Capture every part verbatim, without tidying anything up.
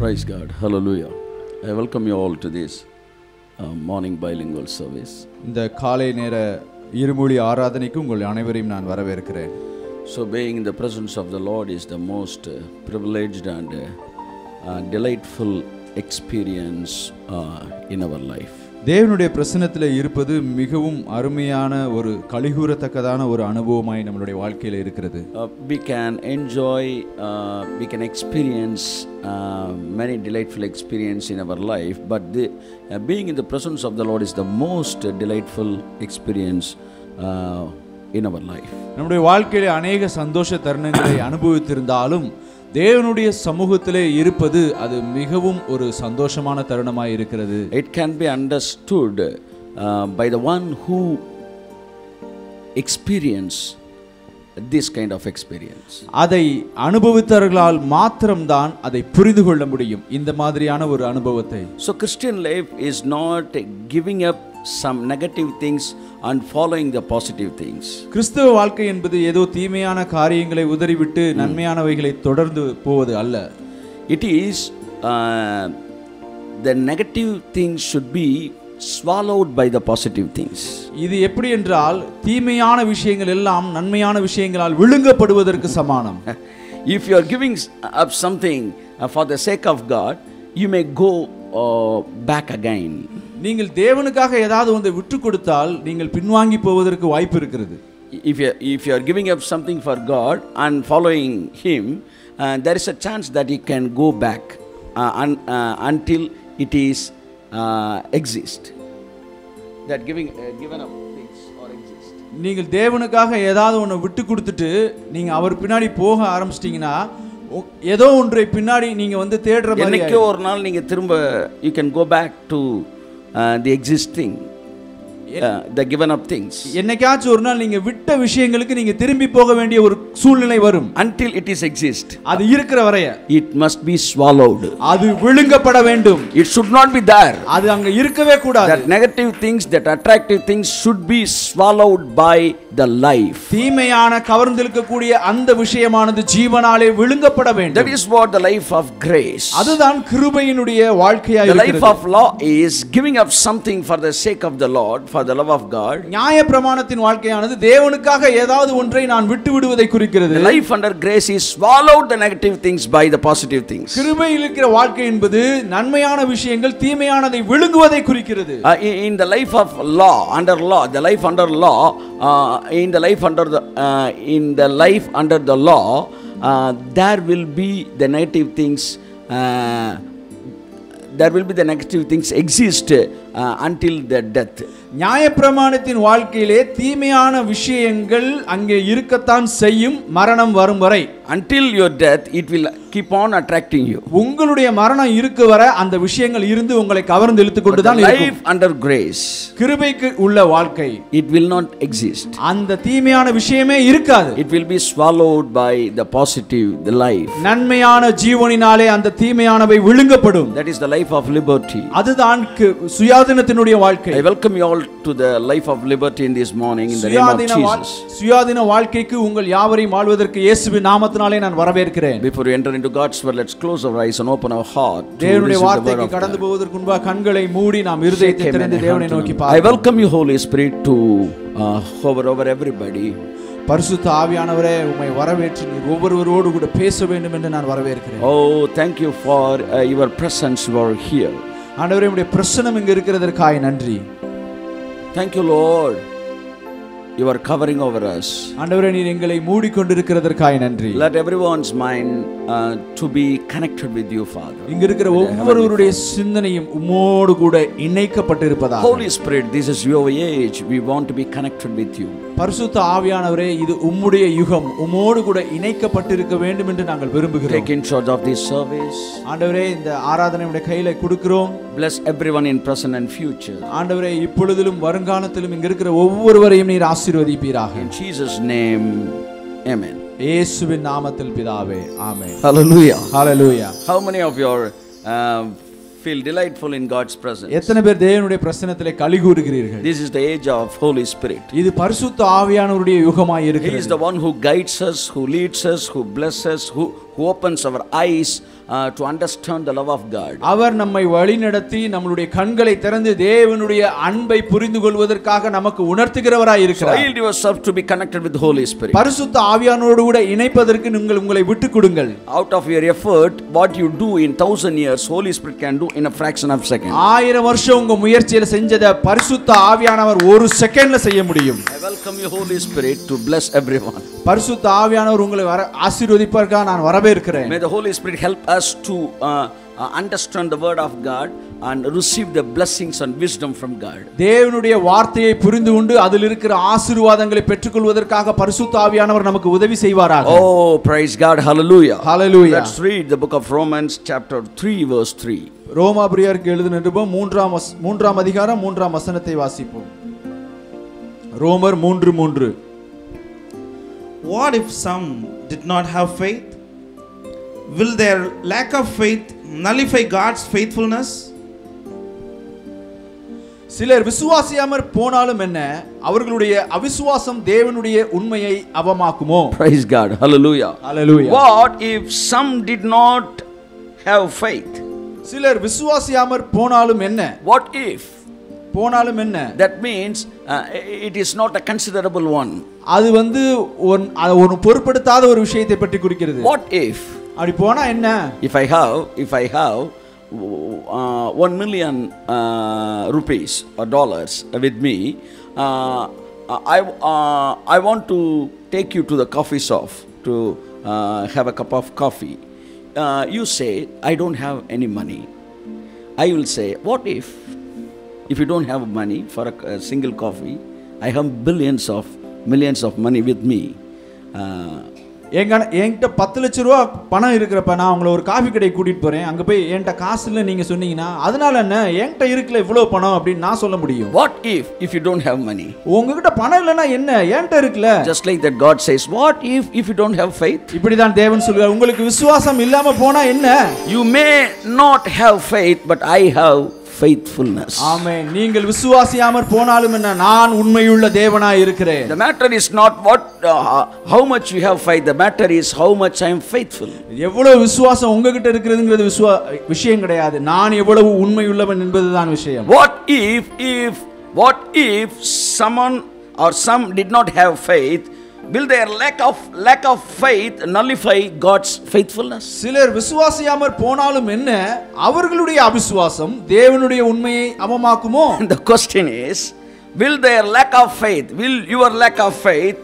Praise God. Hallelujah. I welcome you all to this uh, morning bilingual service. இந்த காலை நேர இருமொழி ஆராதனைக்கு உங்கள் அனைவரையும் நான் வரவேற்கிறேன். So being in the presence of the Lord is the most uh, privileged and uh, uh, delightful experience uh, in our life. தேவனுடைய பிரசன்னத்தில் இருப்பது மிகவும் அருமையான ஒரு கலிகூரத்தக்கதான ஒரு அனுபவமாய் நம்மளுடைய வாழ்க்கையில் இருக்கிறது. Uh, we can enjoy, uh, we can experience uh, many delightful experience in our life, but the, uh, being in the presence of the Lord is the most uh, delightful experience uh, in our life. நம்முடைய வாழ்க்கையிலே அநேக சந்தோஷ தருணங்களை அனுபவித்திருந்தாலும் தேவனுடைய சமூகத்திலே இருப்பது அது மிகவும் ஒரு சந்தோஷமான தருணமாய் இருக்கிறது. It can be understood uh, by the one who experience this kind of experience. அதை அனுபவித்தவர்களால் மாத்திரம்தான் அதை புரிந்து கொள்ள முடியும் இந்த மாதிரியான ஒரு அனுபவத்தை. So Christian life is not giving up some negative things and following the positive things. கிறிஸ்தவ வாழ்க்கை என்பது ஏதோ தீமையான காரியங்களை உதறிவிட்டு நன்மையானவைகளை தொடர்ந்து போவது அல்ல. It is uh, the negative things should be swallowed by the positive things. இது எப்படி என்றால் தீமையான விஷயங்கள் எல்லாம் நன்மையான விஷயங்களால் விழுங்கப்படுவதற்கு சமானம். If you are giving up something uh, for the sake of God, you may go uh, back again. நீங்கள் தேவனுக்காக ஏதாவது ஒன்றை விட்டு கொடுத்தால் நீங்கள் பின்வாங்கி போவதற்கு வாய்ப்பு இருக்கிறது. If you if you are giving up something for God and following Him, uh, there is a chance that you can go back uh, un, uh, until it is uh, exist. That giving uh, given up things or exist. நீங்கள் தேவனுக்காக ஏதாவது ஒன்று விட்டு கொடுத்துட்டு நீங்க அவர் பின்னாடி போக ஆரம்பிச்சிட்டீங்கன்னா ஏதோ ஒன்றை பின்னாடி நீங்க வந்து தேடுற மாதிரி என்னைக்கோ ஒரு நாள் நீங்க திரும்ப you can go back to uh, the existing uh, the given up things. என்னைக்காச்சும் ஒரு நாள் நீங்க விட்ட விஷயங்களுக்கு நீங்க திரும்பி போக வேண்டிய ஒரு சூழ்நிலை வரும். Until it is exist, அது இருக்கிற வரைய it must be swallowed. அது விழுங்கப்பட வேண்டும். It should not be there. அது அங்க இருக்கவே கூடாது. That negative things, that attractive things should be swallowed by the life. தீமையான கவர்ந்திழுக்கக்கூடிய அந்த விஷயமானது ஜீவனாலே விழுங்கப்பட வேண்டும். That is what the life of grace. அதுதான் கிருபையினுடைய வாழ்க்கையாய் The இருக்கிறது. life of law is giving up something for the sake of the Lord, for the love of God. நியாயப்பிரமாணத்தின் வாழ்க்கையானது தேவனுக்காக ஏதாவது ஒன்றை நான் விட்டு விடுவதை குறிக்கிறது. The life under grace is swallowed the negative things by the positive things. கிருபையில் இருக்கிற வாழ்க்கை என்பது நன்மையான விஷயங்கள் தீமையானதை விழுங்குவதை குறிக்கிறது. Uh, in, in the life of law, under law, the life under law, uh, in the life under the uh, in the life under the law, uh, there will be the negative things. Uh, there will be the negative things exist uh, until the death. நியாயப்பிரமாணத்தின் வாழ்க்கையிலே தீமையான விஷயங்கள் அங்கே இருக்கத்தான் செய்யும் மரணம் வரும் வரை. Until your death, it will keep on attracting you. உங்களுடைய மரணம் இருக்கு வரை அந்த விஷயங்கள் இருந்து உங்களை கவர்ந்து இழுத்து கொண்டு தான் இருக்கும். Life under grace, கிருபைக்கு உள்ள வாழ்க்கை, it will not exist. அந்த தீமையான விஷயமே இருக்காது. It will be swallowed by the positive, the life. நன்மையான ஜீவனினாலே அந்த தீமையானவை விழுங்கப்படும். That is the life of liberty. அதுதான் சுயாதீனத்தினுடைய வாழ்க்கை. I welcome you all to the life of liberty in this morning in the name of Jesus. சுயாதீன வாழ்க்கைக்கு உங்கள் யாவரையும் வாழ்வதற்கு இயேசுவின் நாமத்தினாலே நான் வரவேற்கிறேன். Before we enter into God's word, let's close our eyes and open our heart. தேவனுடைய வார்த்தைக்கு கடந்து போவதற்கு முன்பாக கண்களை மூடி நாம் இருதயத்தை திறந்து தேவனை நோக்கி பார்ப்போம். I welcome you, Holy Spirit, to uh, hover over everybody. பரிசுத்த ஆவியானவரே உம்மை வரவேற்று நீர் ஒவ்வொருவரோடு கூட பேச வேண்டும் என்று நான் வரவேற்கிறேன். Oh, thank you for uh, your presence. You are here. ஆண்டவரே உம்முடைய பிரசன்னம் இங்கு இருக்கிறதற்காக நன்றி. Thank you, Lord. You are covering over us. ஆண்டவரே நீர் எங்களை மூடி கொண்டிருக்கிறதற்காக நன்றி. Let everyone's mind uh, to be connected with you, Father. இங்க இருக்கிற ஒவ்வொருவருடைய சிந்தனையும் உம்மோடு கூட இணைக்கப்பட்டிருப்பதாக. Holy Spirit, this is your age. We want to be connected with you. பரிசுத்த ஆவியானவரே இது உம்முடைய யுகம், உம்மோடு கூட இணைக்கப்பட்டிருக்க வேண்டும் என்று நாங்கள் விரும்புகிறோம். Take in charge of this service. ஆண்டவரே இந்த ஆராதனை உம்முடைய கையில கொடுக்கிறோம். Bless everyone in present and future. ஆண்டவரே இப்பொழுதிலும் வருங்காலத்திலும் இங்க இருக்கிற ஒவ்வொருவரையும் நீர் ஆசீர்வதிப்பீராக. In Jesus name, amen. இயேசுவின் நாமத்தில் பிதாவே, ஆமென். Hallelujah. Hallelujah. How many of you are uh, feel delightful in God's presence? எத்தனை பேர் தேவனுடைய பிரசன்னத்திலே களி கூறுகிறீர்கள்? This is the age of Holy Spirit. இது பரிசுத்த ஆவியானவருடைய யுகமாய் He இருக்கிறது. is the one who guides us, who leads us, who blesses, who who opens our eyes uh, to understand the love of God. அவர் நம்மை வழிநடத்தி நம்மளுடைய கண்களை திறந்து தேவனுடைய அன்பை புரிந்து கொள்வதற்காக நமக்கு உணர்த்துகிறவராய் இருக்கிறார். Yield yourself to be connected with the Holy Spirit. பரிசுத்த ஆவியானவரோடு கூட இணைப்பதற்கு நீங்கள் உங்களை விட்டுக் கொடுங்கள். Out of your effort, what you do in thousand years, Holy Spirit can do in a fraction of a second. ஆயிரம் வருஷம் உங்க முயற்சியில செஞ்சத பரிசுத்த ஆவியானவர் ஒரு செகண்ட்ல செய்ய முடியும். I welcome you, Holy Spirit, to bless everyone. பரிசுத்த ஆவியானவர் உங்களை ஆசீர்வதிப்பதற்காக நான் வரவேற்கிறேன். May the Holy Spirit help us to uh, uh, understand the word of God and receive the blessings and wisdom from God. தேவனுடைய வார்த்தையை புரிந்து கொண்டு அதில் இருக்கிற ஆசீர்வாதங்களை பெற்றுக்கொள்வதற்காக பரிசுத்த ஆவியானவர் நமக்கு உதவி செய்வாராக. Oh, praise God. Hallelujah. Hallelujah. Let's read the book of Romans chapter three verse three. ரோமாபுரியருக்கு எழுதின நிருபம் மூன்றாம் மூன்றாம் அதிகாரம் மூன்றாம் வசனத்தை வாசிப்போம். ரோமர் மூன்று மூன்று. What if some did not have faith? Will their lack of faith nullify God's faithfulness? சிலர் விசுவாசியாமற் போனாலும் என்ன, அவர்களுடைய அவிசுவாசம் தேவனுடைய உண்மையை அவமாக்குமோ? Praise God. Hallelujah. Hallelujah. What if some did not have faith? சிலர் விசுவாசியாமற் போனாலும் என்ன? What if? போனாலும் என்ன? That means uh, it is not a considerable one. அது வந்து ஒரு பொருட்படுத்தாத ஒரு விஷயத்தை பற்றி குறிக்கிறது. What if? அப்படி போனா என்ன? If I have if I have uh, one million uh, rupees or dollars with me, uh, I uh, I want to take you to the coffee shop to uh, have a cup of coffee. Uh, you say I don't have any money. I will say, what if? If you don't have money for a, a single coffee, I have billions of millions of money with me. Uh, எங்க என்கிட்ட பத்து லட்சம் ரூபா பணம் இருக்கிறப்ப நான் உங்களை ஒரு காஃபி கடை கூட்டிட்டு போறேன். அங்க போய் என்கிட்ட காசு இல்லை நீங்க சொன்னீங்கன்னா அதனால என்ன, என்கிட்ட இருக்குல இவ்வளவு பணம் அப்படின்னு நான் சொல்ல முடியும். What if if you don't have money? உங்ககிட்ட பணம் இல்லைன்னா என்ன, என்கிட்ட இருக்குல. Just like that God says, what if if you don't have faith? இப்படிதான் தேவன் சொல்றார், உங்களுக்கு விசுவாசம் இல்லாம போனா என்ன? You may not have faith, but I have faithfulness. ஆமென். நீங்கள் விசுவாசியாமற் போனாலும் என்ன, நான் உண்மையுள்ள தேவனாய் இருக்கிறேன். The matter is not what uh, how much you have faith, the matter is how much I am faithful. எவ்வளவு விசுவாசம் உங்ககிட்ட இருக்குதுங்கிறது விஷயம் கிடையாது, நான் எவ்வளவு உண்மையுள்ளவன் என்பதுதான் விஷயம். What if if what if someone or some did not have faith? Will their lack of lack of faith nullify God's faithfulness? சிலர் விசுவாசியாமற் போனாலும் என்ன, அவர்களுடைய அவிசுவாசம் தேவனுடைய உண்மையை அவமாக்குமோ? The question is, will their lack of faith, will your lack of faith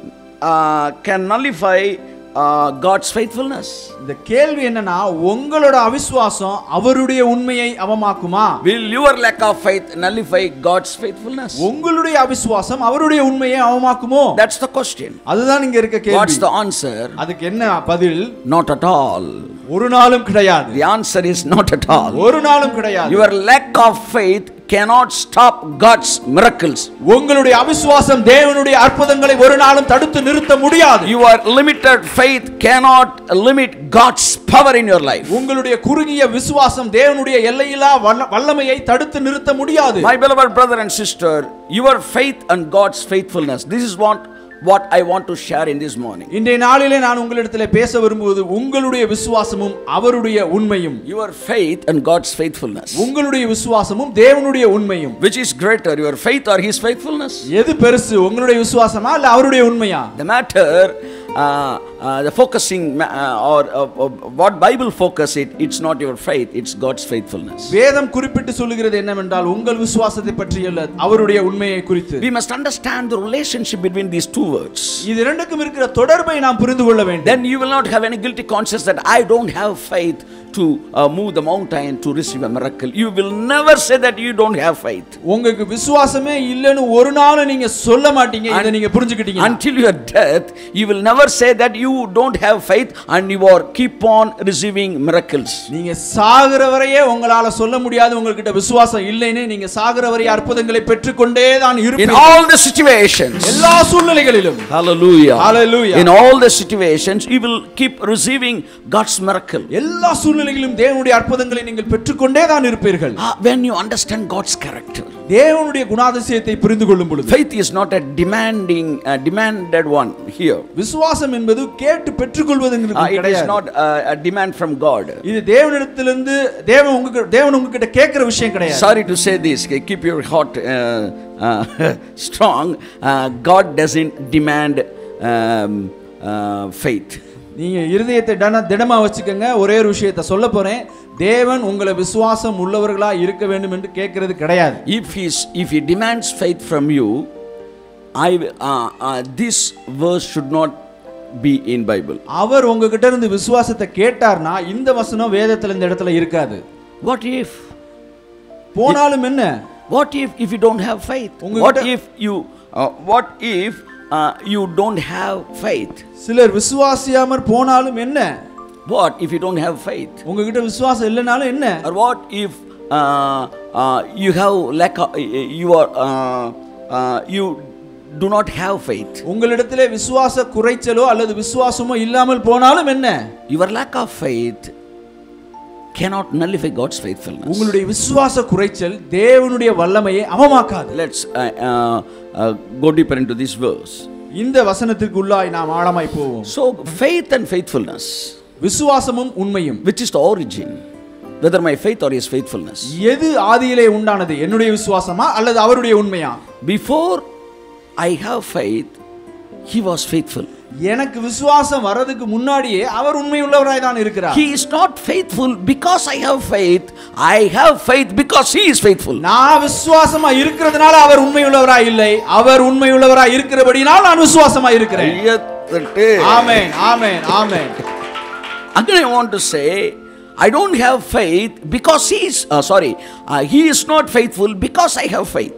uh, can nullify uh, God's faithfulness? இந்த கேள்வி என்னன்னா, உங்களோட அவிசுவாசம் அவருடைய உண்மையை அவமாக்குமா? Will your lack of faith nullify God's faithfulness? உங்களுடைய அவிசுவாசம் அவருடைய உண்மையை அவமாக்குமோ? That's the question. அதுதான் இங்க இருக்க கேள்வி. What's the answer? அதுக்கு என்ன பதில்? Not at all. ஒரு நாளும் கிடையாது. The answer is not at all. ஒரு நாளும் கிடையாது. Your lack of faith cannot stop God's miracles. உங்களுடைய அவிசுவாசம் தேவனுடைய அற்புதங்களை ஒரு நாளும் தடுத்து நிறுத்த முடியாது. Your limited faith cannot limit God's power in your life. உங்களுடைய குறுகிய விசுவாசம் தேவனுடைய எல்லையில்லா வல்லமையை தடுத்து நிறுத்த முடியாது. My beloved brother and sister, your faith and God's faithfulness, this is what what I want to share in this morning. இன்றைய நாளிலே நான் உங்களிடத்திலே பேச விரும்புவது உங்களுடைய விசுவாசமும் அவருடைய உண்மையும். Your faith and God's faithfulness. உங்களுடைய விசுவாசமும் தேவனுடைய உண்மையும். Which is greater, your faith or his faithfulness? எது பெருசு, உங்களுடைய விசுவாசமா இல்ல அவருடைய உண்மையா? The matter uh, uh, the focusing uh, or uh, uh, what Bible focus it, it's not your faith, it's God's faithfulness. வேதம் குறிப்பிட்டு சொல்லுகிறது என்னவென்றால் உங்கள் விசுவாசத்தை பற்றி அல்ல, அவருடைய உண்மையை குறித்து. We must understand the relationship between these two words. இது இரண்டுக்கும் இருக்கிற தொடர்பை நாம் புரிந்து கொள்ள வேண்டும். Then you will not have any guilty conscience that I don't have faith to uh, move the mountain to receive a miracle. You will never say that you don't have faith. உங்களுக்கு விசுவாசமே இல்லன்னு ஒரு நாள் நீங்க சொல்ல மாட்டீங்க. இத நீங்க புரிஞ்சுக்கிட்டீங்க. Until your death you will never say that you you don't have faith and you are keep on receiving miracles. நீங்க சாகுற வரையே உங்களால சொல்ல முடியாது உங்ககிட்ட விசுவாசம் இல்லைன்னு நீங்க சாகுற வரை அற்புதங்களை பெற்றுக்கொண்டே தான் In இருப்பீங்க all the situations. எல்லா சூழ்நிலைகளிலும் Hallelujah. Hallelujah. In all the situations you will keep receiving God's miracle. எல்லா சூழ்நிலைகளிலும் தேவனுடைய அற்புதங்களை நீங்கள் பெற்றுக்கொண்டே தான் இருப்பீர்கள். Ah, when you understand God's character. தேவனுடைய குணாதிசயத்தை புரிந்து கொள்ளும் பொழுது Faith is not a demanding uh, demanded one here. விசுவாசம் என்பது கேட்டு பெற்றுக்கொள்வதுங்கிறது Uh, it is கிடையாது. not uh, a demand from God. இது தேவனிடத்திலிருந்து தேவன் உங்களுக்கு தேவன் உங்ககிட்ட கேட்கிற விஷயம் கிடையாது. Sorry to say this, keep your heart uh, uh, strong. Uh, God doesn't demand um, uh, faith. நீங்க இருதயத்தை தன திடமா வச்சுக்கங்க. ஒரே ஒரு விஷயத்தை சொல்ல போறேன். தேவன் உங்களை விசுவாசம் உள்ளவர்களா இருக்க வேண்டும் என்று கேட்கிறது கிடையாது. If he if he demands faith from you, I uh, uh, this verse should not be in Bible. அவர் உங்ககிட்ட இருந்து விசுவாசத்தை கேட்டார்னா இந்த வசனம் வேதத்துல இந்த இடத்துல இருக்காது. What if போனாலும் என்ன? What if if you don't have faith? உங்ககிட்ட- What if you uh, what if uh, you don't have faith? சிலர் விசுவாசியாமற் போனாலும் என்ன? What if you don't have faith? உங்ககிட்ட விசுவாசம் இல்லைனாலும் என்ன? Or what if uh, uh, you have lack of, you are uh, uh, you do not have faith? உங்களிடத்திலே விசுவாச குறைச்சலோ அல்லது விசுவாசமோ இல்லாமல் போனாலும் என்ன? Your lack of faith cannot nullify God's faithfulness. உங்களுடைய விசுவாச குறைச்சல் தேவனுடைய வல்லமையை அவமாக்காது. Let's uh, uh, uh, go deeper into this verse. இந்த வசனத்திற்கு உள்ளாய் நாம் ஆழமாய் போவோம். So faith and faithfulness, விசுவாசமும் உண்மையும் which is the origin, whether my faith or his faithfulness. எது ஆதியிலே உண்டானது? என்னுடைய விசுவாசமா அல்லது அவருடைய உண்மையா? Before I have faith, he was faithful. எனக்கு விசுவாசம் வரதுக்கு முன்னாடியே அவர் உண்மை உள்ளவராய் தான் இருக்கிறார். He is not faithful because I have faith. I have faith because he is faithful. நான் விசுவாசமா இருக்கிறதுனால அவர் உண்மை உள்ளவராய் இல்லை. அவர் உண்மை உள்ளவராய் இருக்கிறபடியால் நான் விசுவாசமா இருக்கிறேன். ஆமென் ஆமென் ஆமென். Again I want to say, I don't have faith because he is uh, sorry, uh, he is not faithful because I have faith.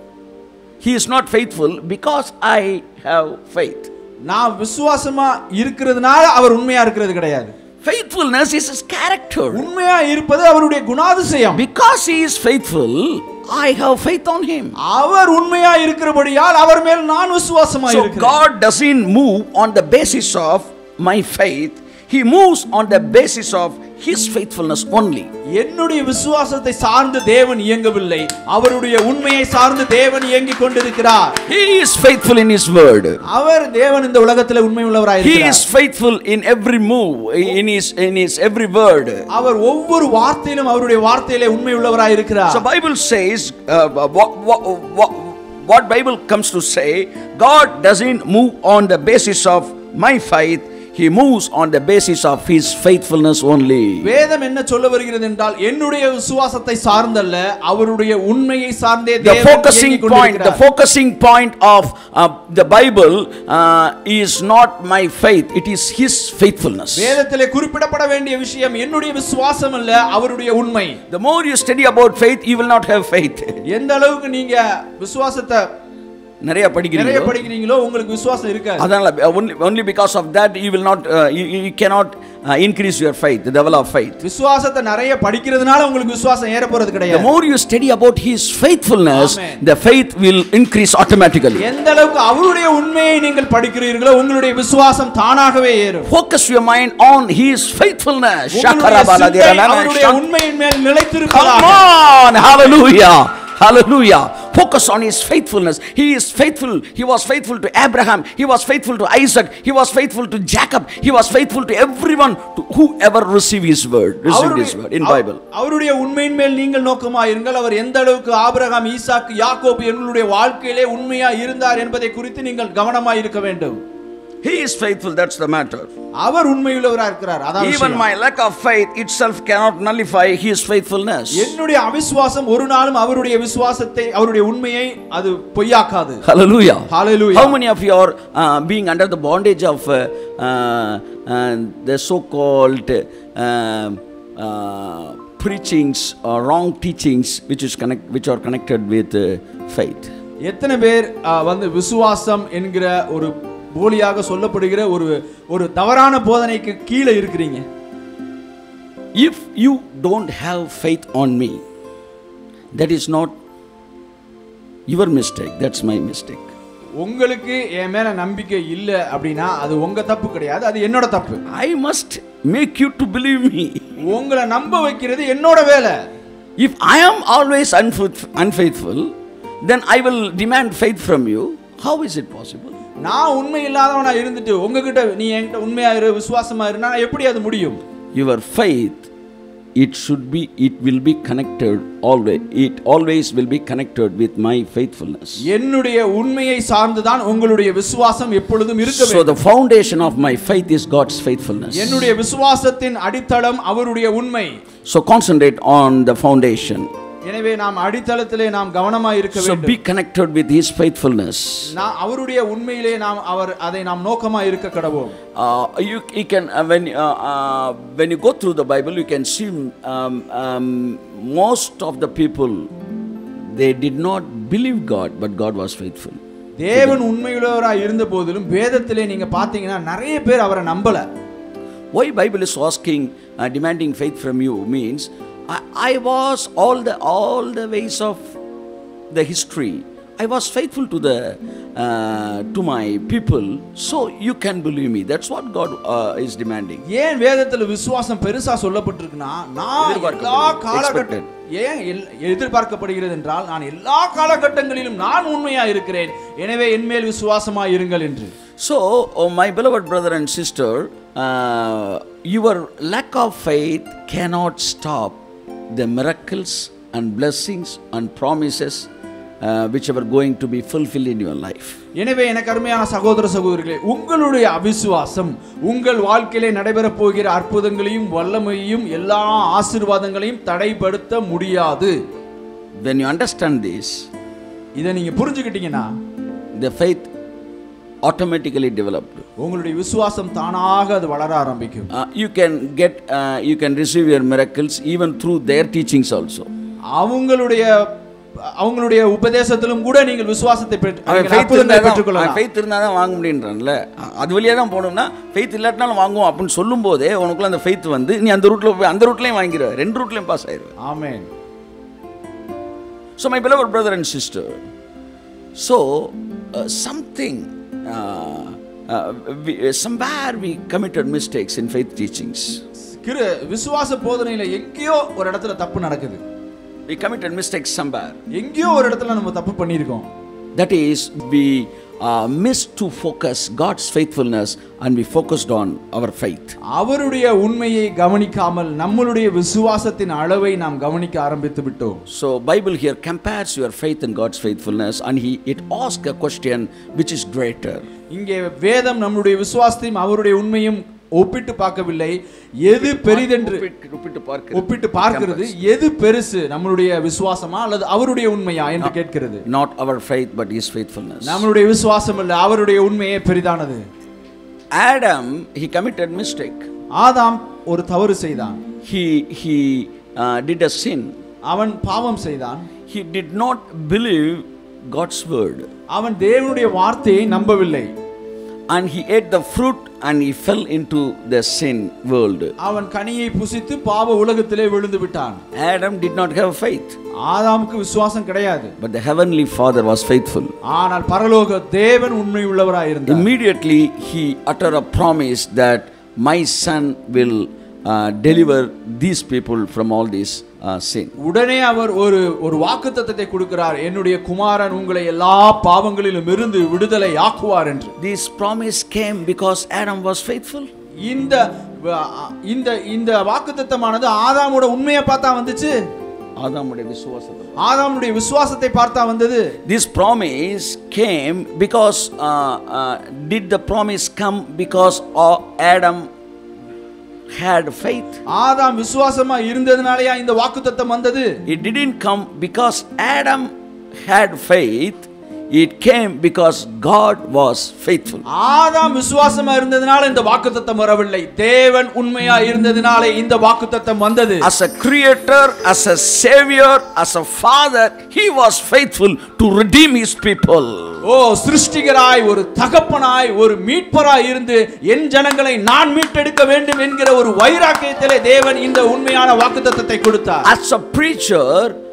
He is not faithful because I have faith. நான் விசுவாசமா இருக்கிறதுனால அவர் உண்மையா இருக்கிறது கிடையாது. Faithfulness is his character. உண்மையா இருப்பது அவருடைய குணாதிசயம். Because he is faithful, I have faith on him. அவர் உண்மையா இருக்கிறபடியால் அவர் மேல் நான் விசுவாசமா So இருக்கிறேன். God doesn't move on the basis of my faith. He moves on the basis of his faithfulness only. என்னுடைய விசுவாசத்தை சார்ந்து தேவன் இயங்கவில்லை. அவருடைய உண்மையை சார்ந்து தேவன் இயங்கிக் கொண்டிருக்கிறார். He is faithful in his word. அவர் தேவன் இந்த உலகத்தில் உண்மை உள்ளவராய் He இருக்கிறார். is faithful in every move, in his in his every word. அவர் ஒவ்வொரு வார்த்தையிலும் அவருடைய வார்த்தையிலே உண்மை உள்ளவராய் இருக்கிறார். So Bible says uh, what, what, what, what Bible comes to say, God doesn't move on the basis of my faith. He moves on the basis of his faithfulness only. வேதம் என்ன சொல்ல வருகிறது என்றால் என்னுடைய விசுவாசத்தை சார்ந்தல்ல அவருடைய உண்மையை சார்ந்தே The தேவன் focusing இயங்கிக் point, the கொண்டிருக்கிறார். focusing point of uh, the Bible uh, is not my faith, it is his faithfulness. வேதத்திலே குறிப்பிடப்பட வேண்டிய விஷயம் என்னுடைய விசுவாசம் அல்ல அவருடைய உண்மை. The more you study about faith, you will not have faith. எந்த அளவுக்கு நீங்க விசுவாசத்தை நிறைய நிறைய படிக்கிறீங்களோ படிக்கிறீங்களோ உங்களுக்கு விசுவாசம் இருக்காது. அதனால only only because of that you will not uh, you, you cannot uh, increase your faith, the level of faith. விசுவாசத்தை நிறைய படிக்கிறதுனால உங்களுக்கு விசுவாசம் ஏற போறது The கிடையாது. more you study about his faithfulness, Amen. the faith will increase automatically. எந்த அளவுக்கு அவருடைய உண்மையை நீங்கள் படிக்கிறீர்களோ உங்களுடைய விசுவாசம் தானாகவே ஏறும். Focus your mind on his faithfulness. உங்களுடைய சிந்தை அவருடைய உண்மையின் மேல் நிலைத்திருப்பதாக. Come on, hallelujah. Hallelujah. Focus on his faithfulness. He is faithful. He was faithful to Abraham. He was faithful to Isaac. He was faithful to Jacob. He was faithful to everyone to whoever received his word. Received his word in Bible. அவருடைய உண்மையின் மேல் நீங்கள் நோக்கமாயிருங்கள். அவர் எந்த அளவுக்கு Abraham, ஈசாக்கு, யாக்கோபு எங்களுடைய வாழ்க்கையிலே உண்மையா இருந்தார் என்பதை குறித்து நீங்கள் கவனமாய் இருக்க வேண்டும். He is faithful, that's the matter. அவர் உண்மையுள்ளவராக இருக்கிறார். அதான் Even my lack of faith itself cannot nullify his faithfulness. என்னுடைய அவிசுவாசம் ஒரு நாளும் அவருடைய விசுவாசத்தை அவருடைய உண்மையை அது பொய்யாக்காது. Hallelujah. Hallelujah. How many of you are uh, being under the bondage of uh, uh, uh, the so-called uh, uh, preachings or wrong teachings which is connect which are connected with uh, faith? எத்தனை பேர் வந்து விசுவாசம் என்கிற ஒரு போலியாக சொல்லப்படுகிற ஒரு ஒரு தவறான போதனைக்கு கீழே இருக்கிறீங்க. If you don't have faith on me, that is not your mistake, that's my mistake. உங்களுக்கு என் மேல நம்பிக்கை இல்ல அப்படினா அது உங்க தப்பு கிடையாது, அது என்னோட தப்பு. I must make you to believe me. உங்களை நம்ப வைக்கிறது என்னோட வேலை. If I am always unfaithful, then I will demand faith from you. How is it possible? நான் உண்மை இல்லாதவனா இருந்துட்டு உங்ககிட்ட நீ என்கிட்ட உண்மையா இரு, விசுவாசமா இரு, நான் எப்படி அது முடியும்? Your faith, it should be, it will be connected always, it always will be connected with my faithfulness. என்னுடைய உண்மையை சார்ந்து தான் உங்களுடைய விசுவாசம் எப்பொழுதும் இருக்க வேண்டும். So the foundation of my faith is God's faithfulness. என்னுடைய விசுவாசத்தின் அடித்தளம் அவருடைய உண்மை. So concentrate on the foundation. எனவே நாம் அடித்தளத்திலே நாம் கவனமாக இருக்க வேண்டும். So be connected with his faithfulness. நான் அவருடைய உண்மையிலே நாம் அவர் அதை நாம் நோக்கமாக இருக்க கடவோம். Uh, you, you can uh, when uh, uh, when you go through the Bible, you can see um, um, most of the people, they did not believe God, but God was faithful. தேவன் உண்மையுள்ளவராய் இருந்த போதிலும் வேதத்திலே நீங்க பாத்தீங்கன்னா நிறைய பேர் அவரை நம்பல. Why Bible is asking, uh, demanding faith from you means I, I was all the all the ways of the history. I was faithful to the uh, to my people, so you can believe me. That's what God uh, is demanding. ஏன் வேதத்துல விசுவாசம் பெருசா சொல்லப்பட்டிருக்குன்னா நான் எல்லா காலகட்டம் ஏன் எதிர்பார்க்கப்படுகிறது என்றால் நான் எல்லா காலகட்டங்களிலும் நான் உண்மையா இருக்கிறேன், எனவே என்மேல் விசுவாசமா இருங்கள் என்று. So oh, my beloved brother and sister, uh, your lack of faith cannot stop the miracles and blessings and promises uh, which are going to be fulfilled in your life. எனவே எனக்கு அருமையான சகோதர சகோதரிகளே, உங்களுடைய அவிசுவாசம் உங்கள் வாழ்க்கையிலே நடைபெறப் போகிற அற்புதங்களையும் வல்லமையையும் எல்லா ஆசீர்வாதங்களையும் தடைப்படுத்த முடியாது. When you understand this, இதை நீங்க புரிஞ்சுக்கிட்டீங்கன்னா the faith automatically developed. உங்களுடைய விசுவாசம் தானாக அது வளர ஆரம்பிக்கும். Uh, you can get uh, you can receive your miracles even through their teachings also. அவங்களுடைய அவங்களுடைய உபதேசத்திலும் கூட நீங்கள் விசுவாசத்தை பெற்றுக்கொள்ளலாம். faith இருந்தா தான் வாங்க முடியும்ன்றல்ல, அது வழியா தான் போணும்னா faith இல்லாட்டனாலும் வாங்குவோம் அப்படின்னு சொல்லும்போதே உனக்குள்ள அந்த faith வந்து நீ அந்த ரூட்ல போய் அந்த ரூட்லயும் வாங்கிடுவ, ரெண்டு ரூட்லயும் பாஸ் ஆயிடுவ. Amen. So my beloved brother and sister, so uh, something uh, uh, we, uh, somewhere we committed mistakes in faith teachings. கிரு விசுவாச போதனையில எங்கேயோ ஒரு இடத்துல தப்பு நடக்குது. We committed mistakes somewhere. எங்கேயோ ஒரு இடத்துல நம்ம தப்பு பண்ணியிருக்கோம். That is, we uh, missed to focus God's faithfulness and we focused on our faith. அவருடைய உண்மையை கவனிக்காமல் நம்மளுடைய விசுவாசத்தின் அளவை நாம் கவனிக்க ஆரம்பித்து விட்டோம். So Bible here compares your faith and God's faithfulness, and he it asks a question which is greater. இங்கே வேதம் நம்மளுடைய விசுவாசத்தையும் அவருடைய உண்மையும் ஒப்பிட்டு பார்க்கவில்லை, எது பெரிதென்று ஒப்பிட்டு பார்க்கிறது, எது பெருசு நம்மளுடைய விசுவாசமா அல்லது அவருடைய உண்மையா என்று கேட்கிறது. Not our faith but his faithfulness. நம்மளுடைய விசுவாசம் அல்ல, அவருடைய உண்மையே பெரிதானது. Adam, he committed mistake. ஆதாம் ஒரு தவறு செய்தான். He he uh, did a sin. அவன் பாவம் செய்தான். He did not believe God's word. அவன் தேவனுடைய வார்த்தையை நம்பவில்லை. And he ate the fruit and he fell into the sin world. அவன் கனியை புசித்து பாவ உலகத்திலே விழுந்து விட்டான். Adam did not have faith. ஆதாமுக்கு விசுவாசம் கிடையாது. But the heavenly Father was faithful. ஆனால் பரலோக தேவன் உண்மை உள்ளவராய் இருந்தார். Immediately he uttered a promise that my son will uh, deliver these people from all this uh, sin. உடனே அவர் ஒரு ஒரு வாக்குத்தத்தத்தை கொடுக்கிறார், என்னுடைய குமாரன் உங்களை எல்லா பாவங்களிலும் இருந்து விடுதலை ஆக்குவார் என்று. This promise came because Adam was faithful. இந்த இந்த இந்த வாக்குத்தத்தமானது ஆதாமோட உண்மையை பார்த்தா வந்துச்சு. ஆதாமுடைய விசுவாசத்தை ஆதாமுடைய விசுவாசத்தை பார்த்தா வந்தது. This promise came because uh, uh, did the promise come because uh, Adam had faith? ஆதாம் விசுவாசமா இருந்ததனாலயா இந்த வாக்குத்தத்தம் வந்தது? It didn't come because Adam had faith. it came because God was faithful. ஆதாம் விசுவாசமா இருந்ததனால இந்த வாக்குத்தத்தம் வரவில்லை. தேவன் உண்மையா இருந்ததனால இந்த வாக்குத்தத்தம் வந்தது. As a creator, as a savior, as a father, he was faithful to redeem his people. ஓ சிருஷ்டிகராய், ஒரு தகப்பனாய், ஒரு மீட்பராய் இருந்து என் ஜனங்களை நான் மீட்டெடுக்க வேண்டும் என்கிற ஒரு வைராக்கியத்திலே தேவன் இந்த உண்மையான வாக்குத்தத்தத்தை கொடுத்தார். As a preacher,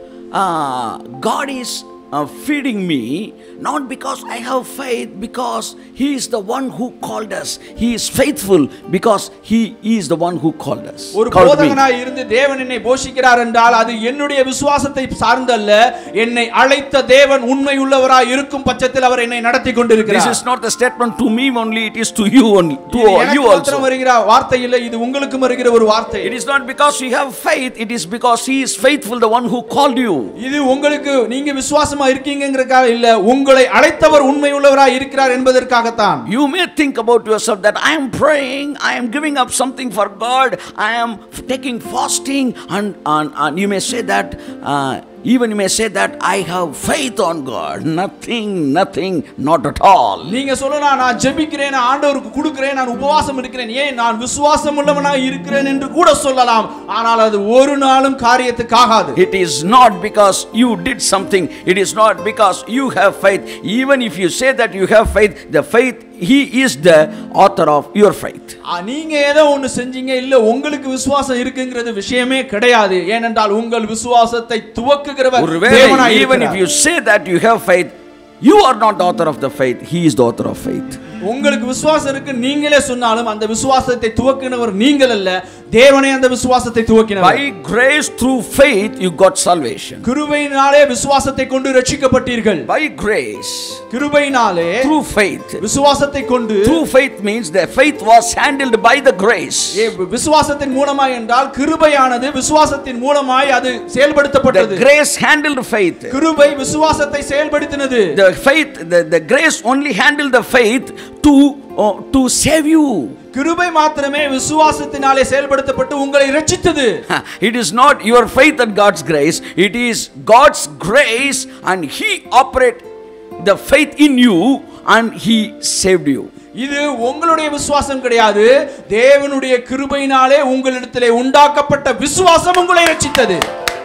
uh, God is uh, feeding me not because I have faith, because he is the one who called us. He is faithful because he is the one who called us. ஒரு போதகனாய் இருந்து தேவன் என்னை போஷிக்கிறார் என்றால் அது என்னுடைய விசுவாசத்தை சார்ந்தல்ல, என்னை அழைத்த தேவன் உண்மையுள்ளவராய் இருக்கும் பட்சத்தில் அவர் என்னை நடத்தி கொண்டிருக்கிறார். This is not a statement to me only, it is to you only, to you also. வருகிற வார்த்தை இல்லை, இது உங்களுக்கும் வருகிற ஒரு வார்த்தை. It is not because you have faith, it is because he is faithful, the one who called you. இது உங்களுக்கு நீங்க விசுவாசமா இருக்கீங்கங்கறதுக்காக இல்ல, உங்களை அழைத்தவர் உண்மையுள்ளவராய் இருக்கிறார் என்பதற்காகத்தான். You may think about yourself that I am praying, I am giving up something for God, I am taking fasting, and, and, and you may say that uh, even you may say that I have faith on God. Nothing, nothing, not at all. நீங்க சொல்லலாம், நான் ஜெபிக்கிறேன், ஆண்டவருக்கு கொடுக்கிறேன், நான் உபவாசம் இருக்கிறேன், ஏன் நான் விசுவாசம் உள்ளவனாய் இருக்கிறேன் என்று கூட சொல்லலாம். ஆனால் அது ஒரு நாளும் காரியத்துக்கு ஆகாது. It is not because you did something, it is not because you have faith. Even if you say that you have faith, the faith, he is the author of your faith. நீங்க ஏதோ ஒன்னு செஞ்சீங்க, இல்ல உங்களுக்கு விசுவாசம் இருக்குங்கிறது விஷயமே கிடையாது. ஏனென்றால் உங்கள் விசுவாசத்தை துவக்குகிறவர் தேவனாய் இருக்கிறார். Even if you say that you have faith, you are not the author of the faith, he is the author of faith. உங்களுக்கு விசுவாசம் இருக்கு நீங்களே சொன்னாலும் அந்த விசுவாசத்தை துவக்கினவர் நீங்கள் அல்ல, தேவனே அந்த விசுவாசத்தை துவக்கினவர். By grace through faith you got salvation. கிருபையினாலே விசுவாசத்தை கொண்டு ரட்சிக்கப்பட்டீர்கள். By grace, கிருபையினாலே through faith, விசுவாசத்தை கொண்டு. through faith means the faith was handled by the grace. விசுவாசத்தின் மூலமாய் என்றால் கிருபையானது விசுவாசத்தின் மூலமாய் அது செயல்படுத்தப்பட்டது. The grace handled faith. கிருபை விசுவாசத்தை செயல்படுத்தினது. The faith, the, the grace only handled the faith to uh, to save you. கிருபை மாத்திரமே விசுவாசத்தினாலே செயல்படுத்தப்பட்டு உங்களை இரட்சித்தது. It is not your faith and God's grace, it is God's grace and he operate the faith in you and he saved you. இது உங்களுடைய விசுவாசம் கிடையாது, தேவனுடைய கிருபையினாலே உங்களிடத்திலே உண்டாக்கப்பட்ட விசுவாசம் உங்களை இரட்சித்தது.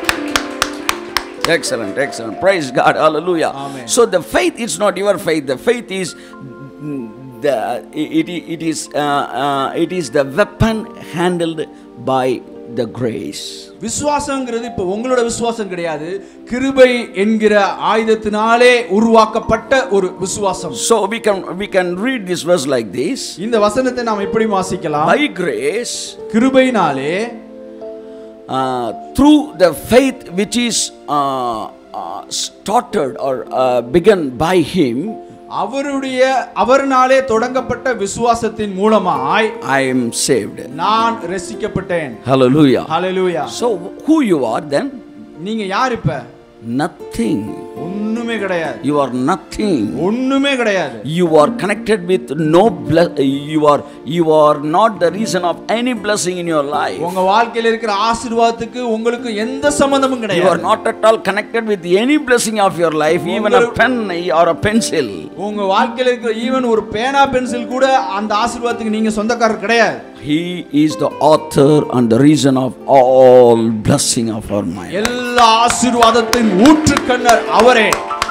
Excellent, excellent. Praise God. Hallelujah. Amen. So the faith is not your faith. The faith is the it, it is uh, uh, it is the weapon handled by the grace. விசுவாசம்ங்கிறது இப்ப உங்களோட விசுவாசம் கிடையாது, கிருபை என்கிற ஆயுதத்தினாலே உருவாக்கப்பட்ட ஒரு விசுவாசம். So we can we can read this verse like this. இந்த வசனத்தை நாம் இப்படி வாசிக்கலாம். By grace, கிருபையினாலே, uh, through the faith which is uh, uh, started or uh, begun by him, அவருடைய அவர்னாலே தொடங்கப்பட்ட விசுவாசத்தின் மூலமாய் I am saved. நான் ரட்சிக்கப்பட்டேன். Hallelujah. Hallelujah. So who you are then? நீங்க யார் இப்ப? Nothing. ஒண்ணுமே கிடையாது. You are nothing. ஒண்ணுமே கிடையாது. You are connected with no bless. You are you are not the reason of any blessing in your life. உங்க வாழ்க்கையில இருக்கிற ஆசீர்வாதத்துக்கு உங்களுக்கு எந்த சம்பந்தமும் கிடையாது. You are not at all connected with any blessing of your life, even a pen or a pencil. உங்க வாழ்க்கையில இருக்கிற ஈவன் ஒரு பேனா பென்சில் கூட அந்த ஆசீர்வாதத்துக்கு நீங்க சொந்தக்காரர் கிடையாது. He is the author and the reason of all blessing of our life. எல்லா ஆசீர்வாதத்தின் ஊற்றுக்கண்ணர் அவரே.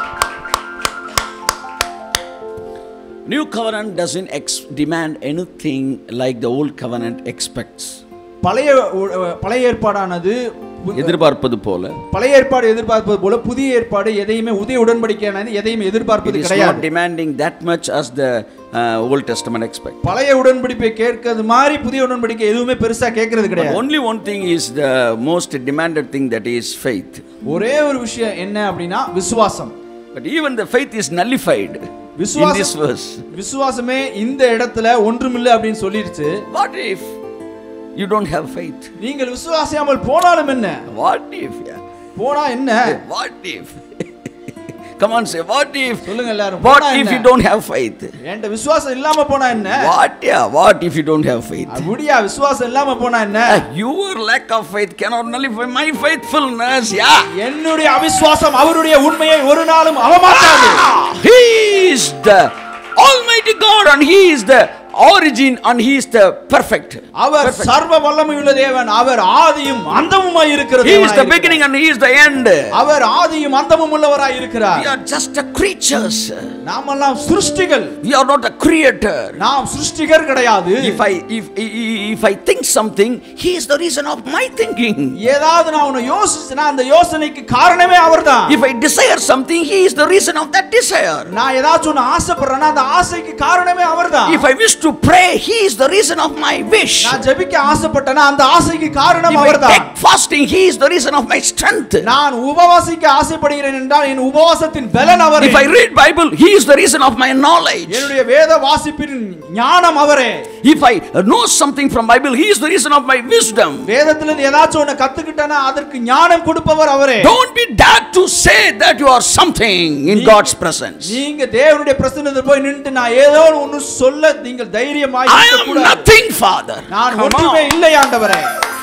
New covenant doesn't ex- demand anything like the old covenant expects. பழைய பழைய ஏற்பாடானது எதிர்பார்ப்பது போல, பழைய ஏற்பாடு எதிர்பார்ப்பது போல புதிய ஏற்பாடு எதையுமே புதிய உடன்படிக்கையானது எதையும் எதிர்பார்ப்பது கிடையாது. Not demanding that much as the uh, Old Testament expect. பழைய உடன்படிக்கை கேட்கிறது மாதிரி புதிய உடன்படிக்கை எதுவுமே பெருசா கேட்கிறது கிடையாது. Only one thing is the most demanded thing, that is faith. ஒரே ஒரு விஷயம் என்ன அப்படினா விசுவாசம். But even the faith is nullified in this verse. விசுவாசமே இந்த இடத்துல ஒன்றுமில்லை அப்படினு சொல்லிருச்சு. What if you don't have faith? நீங்கள் விசுவாசியாமல் போனாலும் என்ன? What if? போனா என்ன? What if? Come on, say, what if? சொல்லுங்க எல்லாரும். What if you don't have faith? என்கிட்ட விசுவாசம் இல்லாம போனா என்ன? What, yeah, what if you don't have faith? அப்படியா விசுவாசம் இல்லாம போனா என்ன? Your lack of faith cannot nullify my faithfulness. Yeah. என்னுடைய அவிசுவாசம் அவருடைய உண்மையை ஒரு நாளும் அவமாட்டாது. He is the Almighty God and He is the origin and He is the perfect. அவர் சர்வ வல்லமையுள்ள தேவன். அவர் ஆதியும் அந்தமுமாய் இருக்கிற He தேவனாய் is the beginning and He is the end. அவர் ஆதியும் அந்தமும் உள்ளவராய் இருக்கிறார். We are just the creatures. நாமெல்லாம் சிருஷ்டிகள். We are not the creator. நாம் சிருஷ்டிகர் கிடையாது. If I if if I think something, He is the reason of my thinking. ஏதாவது நான் ஒன்னு யோசிச்சேனா அந்த யோசனைக்கு காரணமே அவர்தான். If I desire something, He is the reason of that desire. நான் ஏதாச்சும் ஒன்னு ஆசைப்படுறேனா அந்த ஆசைக்கு காரணமே அவர்தான். If I wish to pray, He is the reason of my wish. நான் ஜெபிக்க ஆசைப்பட்டேனா அந்த ஆசைக்கு காரணம் If I அவர்தான். take fasting, He is the reason of my strength. நான் உபவாசிக்க ஆசைப்படுகிறேன் என்றால் என் உபவாசத்தின் பலன் அவரே. If I read Bible, He is the reason of my knowledge. என்னுடைய வேத வாசிப்பின் ஞானம் அவரே. If I know something from Bible, He is the reason of my wisdom. வேதத்திலிருந்து ஏதாச்சும் ஒன்னு கத்துக்கிட்டேனா அதற்கு ஞானம் கொடுப்பவர் அவரே. Don't be dared to say that you are something in God's presence. நீங்க தேவனுடைய பிரசன்னத்தில் போய் நின்று நான் ஏதோ ஒன்னு சொல்ல நீங்கள் தைரியமாய் I இருக்க am கூடாது. nothing, Father. நான் ஒன்றுமே இல்லை ஆண்டவரே.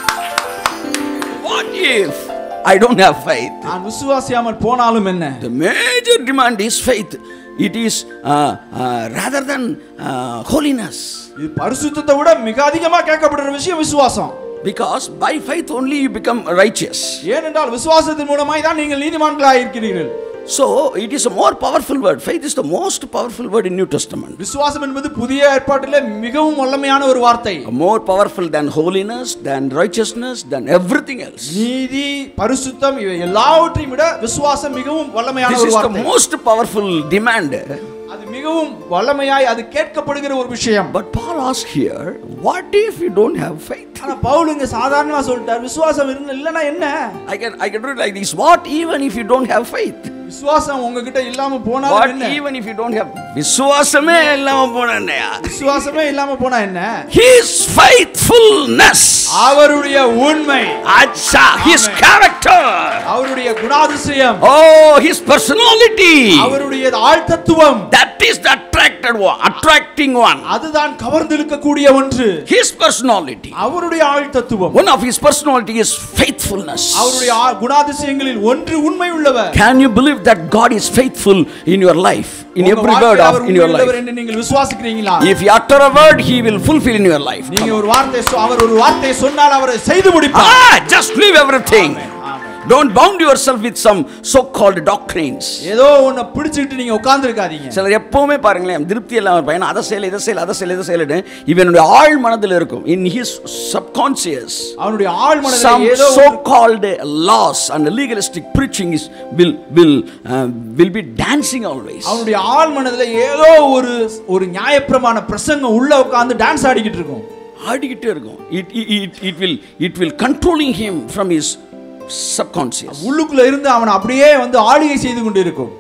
What if I don't have faith? நான் விசுவாசியாமல் போனாலும் என்ன? The major demand is faith. It is uh, uh, rather than uh, holiness. இது பரிசுத்தத்தை விட மிக அதிகமா கேட்கப்படுற விஷயம் விசுவாசம். Because by faith only you become righteous. ஏனென்றால் விசுவாசத்தின் மூலமாய் தான் நீங்கள் நீதிமான்களாய் இருக்கிறீர்கள். So it is a more powerful word. Faith is the most powerful word in New Testament. விசுவாசம் என்பது புதிய ஏற்பாட்டிலே மிகவும் வல்லமையான ஒரு வார்த்தை. More powerful than holiness, than righteousness, than everything else. நீதி, பரிசுத்தம் இவை எல்லாவற்றையும் விட விசுவாசம் மிகவும் வல்லமையான This ஒரு is the வார்த்தை. most powerful demand. அது மிகவும் வல்லமையாய் அது கேட்கப்படுகிற ஒரு விஷயம். But Paul asks here, what if you don't have faith? ஆனா பவுல் இங்க சாதாரணமா சொல்லிட்டார், விசுவாசம் இல்லனா என்ன? I can I can read like this. What even if you don't have faith? விசுவாசம் உங்ககிட்ட இல்லாம போனா What என்ன? even if you don't have விசுவாசமே இல்லாம போனா என்ன? விசுவாசமே இல்லாம போனா என்ன? His faithfulness. அவருடைய உண்மை. Acha, His character. அவருடைய குணாதிசயம். Oh, His personality. அவருடைய ஆழ்தத்துவம். That is the attracted one, attracting one. அதுதான் கவர்ந்திழுக்கக்கூடிய ஒன்று. His personality. அவருடைய ஆழ்தத்துவம். One of His personality is faithfulness. அவருடைய குணாதிசயங்களில் ஒன்று உண்மை உள்ளவர். Can you believe that God is faithful in your life, in every word of in your life? என்று நீங்கள் விசுவாசிக்கிறீங்களா? If you utter a word, He will fulfill in your life. நீங்க ஒரு வார்த்தை அவர் ஒரு வார்த்தை சொன்னால் அவர் செய்து முடிப்பார். Ah, just leave everything. Don't bound yourself with some so called doctrines. ஏதோ ஒண்ணு பிடிச்சிட்டு நீங்க உட்கார்ந்து இருக்காதீங்க. சிலர் எப்பவுமே பாருங்களேன், திருப்தி இல்லாம பையன் அதை செய்யல இதை செய்யல அதை செய்யல இதை செய்யல இவனுடைய ஆழ் மனதில் இருக்கும். In his subconscious, அவனுடைய ஆழ் மனதில் some ஏதோ so called laws and legalistic preaching is will will uh, will be dancing always. அவனுடைய ஆழ் மனதில் ஏதோ ஒரு ஒரு நியாயப்பிரமாண பிரசங்கம் உள்ள உட்கார்ந்து டான்ஸ் ஆடிக்கிட்டு இருக்கும். ஆடிக்கிட்டே இருக்கும். It it it will it will controlling him from his subconscious. உள்ளுக்குள்ள இருந்து அவன் அப்படியே வந்து ஆளுகை செய்து கொண்டு இருக்கும்.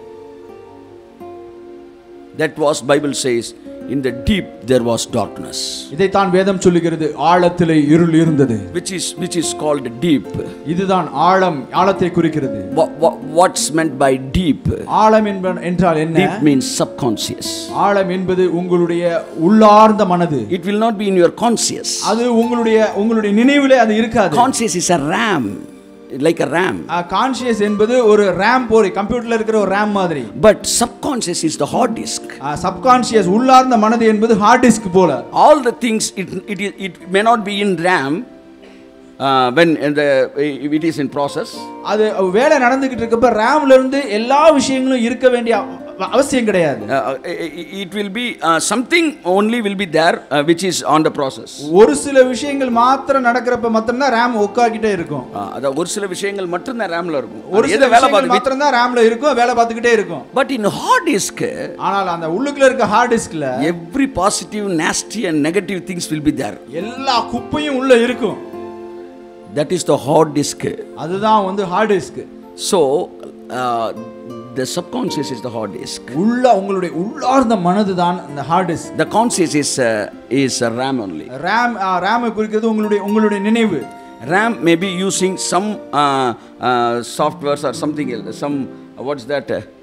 That was Bible says, in the deep there was darkness. இதைத்தான் வேதம் சொல்லுகிறது, ஆழத்திலே இருள் இருந்தது. Which is which is called deep. இதுதான் ஆழம், ஆழத்தை குறிக்கிறது. What, what, what's meant by deep? ஆழம் என்றால் என்ன? Deep means subconscious. ஆழம் என்பது உங்களுடைய உள்ளார்ந்த மனது. It will not be in your conscious. அது உங்களுடைய உங்களுடைய நினைவிலே அது இருக்காது. Conscious is a RAM. Like a RAM. Conscious என்பது ஒரு RAM போரி, கம்ப்யூட்டர்ல இருக்கிற ஒரு RAM மாதிரி. But subconscious is the hard disk. Subconscious உள்ளார்ந்த மனது என்பது hard disk போல. All the things it it it may not be in RAM uh, when the it is in process. அது வேலை நடந்துக்கிட்டு இருக்கப்ப RAMல இருந்து எல்லா விஷயங்களும் இருக்க வேண்டிய அவசியம் கிடையாது. It will be uh, something only will be there uh, which is on the process. ஒரு சில விஷயங்கள் மாத்திரம் நடக்கறப்ப மட்டும் தான் RAM உட்கார்ந்துட்டே இருக்கும். அத ஒரு சில விஷயங்கள் மட்டும் தான் RAMல இருக்கும். ஒரு சில வேலை பார்த்து மாத்திரம் தான் RAMல இருக்கும், வேலை பார்த்துக்கிட்டே இருக்கும். But in hard disk, ஆனால் அந்த உள்ளுக்குள்ள இருக்க hard diskல every positive, nasty and negative things will be there. எல்லா குப்பையும் உள்ள இருக்கும். That is the hard disk. அதுதான் வந்து hard disk. So uh, the subconscious is the hard disk. உள்ள உங்களுடைய உள்ளார்ந்த மனது தான் அந்த hard disk. The conscious is uh, is a RAM only. RAM RAM குறிக்கிறது உங்களுடைய உங்களுடைய நினைவு. RAM may be using some uh, uh, softwares or something else, some uh, what's that uh,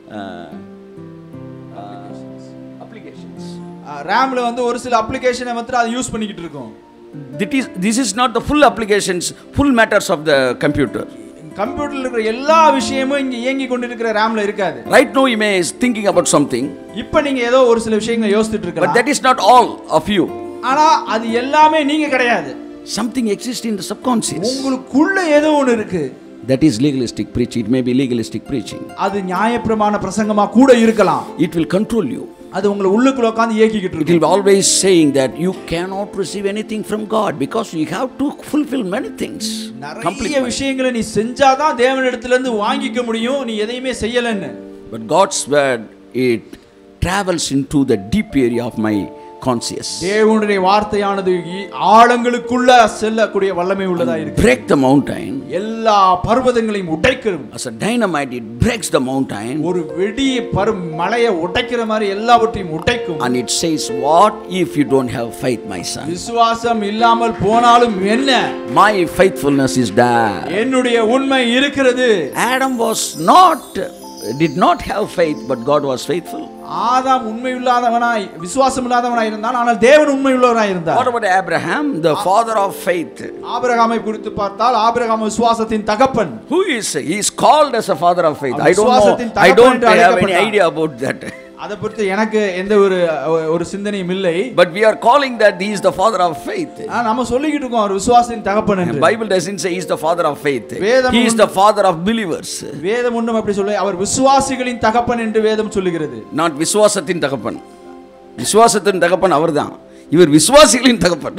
applications. ரேம்ல வந்து ஒரு சில அப்ளிகேஷனை வந்து அது யூஸ் பண்ணிக்கிட்டு இருக்கோம். That is, this is not the full applications, full matters of the computer. கம்ப்யூட்டர்ல இருக்கிற எல்லா விஷயமும் இங்க இயங்கி கொண்டிருக்கிற ரேம்ல இருக்காது. Right now you may is thinking about something. இப்போ நீங்க ஏதோ ஒரு சில விஷயங்களை யோசிச்சிட்டு இருக்கலாம். But that is not all of you. ஆனா அது எல்லாமே நீங்க கிடையாது. Something exists in the subconscious. உங்களுக்குள்ள ஏதோ ஒன்னு இருக்கு. That is legalistic preaching. It may be legalistic preaching. அது நியாயப்பிரமாண பிரசங்கமா கூட இருக்கலாம். It will control you. அது உங்களை உள்ளுக்குள்ள உட்கார்ந்து இயக்கிக்கிட்டு இருக்கும். It will always saying that you cannot receive anything from God because you have to fulfill many things. நிறைய விஷயங்களை நீ செஞ்சாதான் தேவனிடத்துல இருந்து வாங்கிக்க முடியும். நீ எதையுமே செய்யலன்னு. But God's word, it travels into the deep area of my conscious. தேவனுடைய வார்த்தையானது ஆழங்களுக்குள்ள செல்லக்கூடிய வல்லமை உள்ளதா இருக்கு. Break the mountain. எல்லா பர்வதங்களையும் உடைக்கும். As a dynamite it breaks the mountain. ஒரு வெடி மலையை உடைக்கிற மாதிரி எல்லாவற்றையும் உடைக்கும். And it says, what if you don't have faith, my son? விசுவாசம் இல்லாமல் போனாலும் என்ன? My faithfulness is there. என்னுடைய உண்மை இருக்கிறது. Adam was not did not have faith, but God was faithful. ஆதாம் உண்மையுள்ளவனாய் விசுவாசம் இல்லாதவனாய் இருந்தான், ஆனால் தேவன் உண்மையுள்ளவராய் இருந்தார். What about Abraham, the father of faith? ஆபிரகாமை குறித்து பார்த்தால் ஆபிரகாம் விசுவாசத்தின் தகப்பன். Who is he is called as a father of faith? I don't know. I don't have any idea about that. அத பத்தி எனக்கு எந்த ஒரு ஒரு சிந்தனையும் இல்லை. But we are calling that he is the father of faith. நாம சொல்லிக்கிட்டு இருக்கோம் அவர் விசுவாசத்தின் தகப்பன் என்று. Bible doesn't say he is the father of faith. He is the father of believers. வேதம் ஒன்றும் அப்படி சொல்ல, அவர் விசுவாசிகளின் தகப்பன் என்று வேதம் சொல்லுகிறது. Not விசுவாசத்தின் தகப்பன். விசுவாசத்தின் தகப்பன் அவர்தான். இவர் விசுவாசிகளின் தகப்பன்.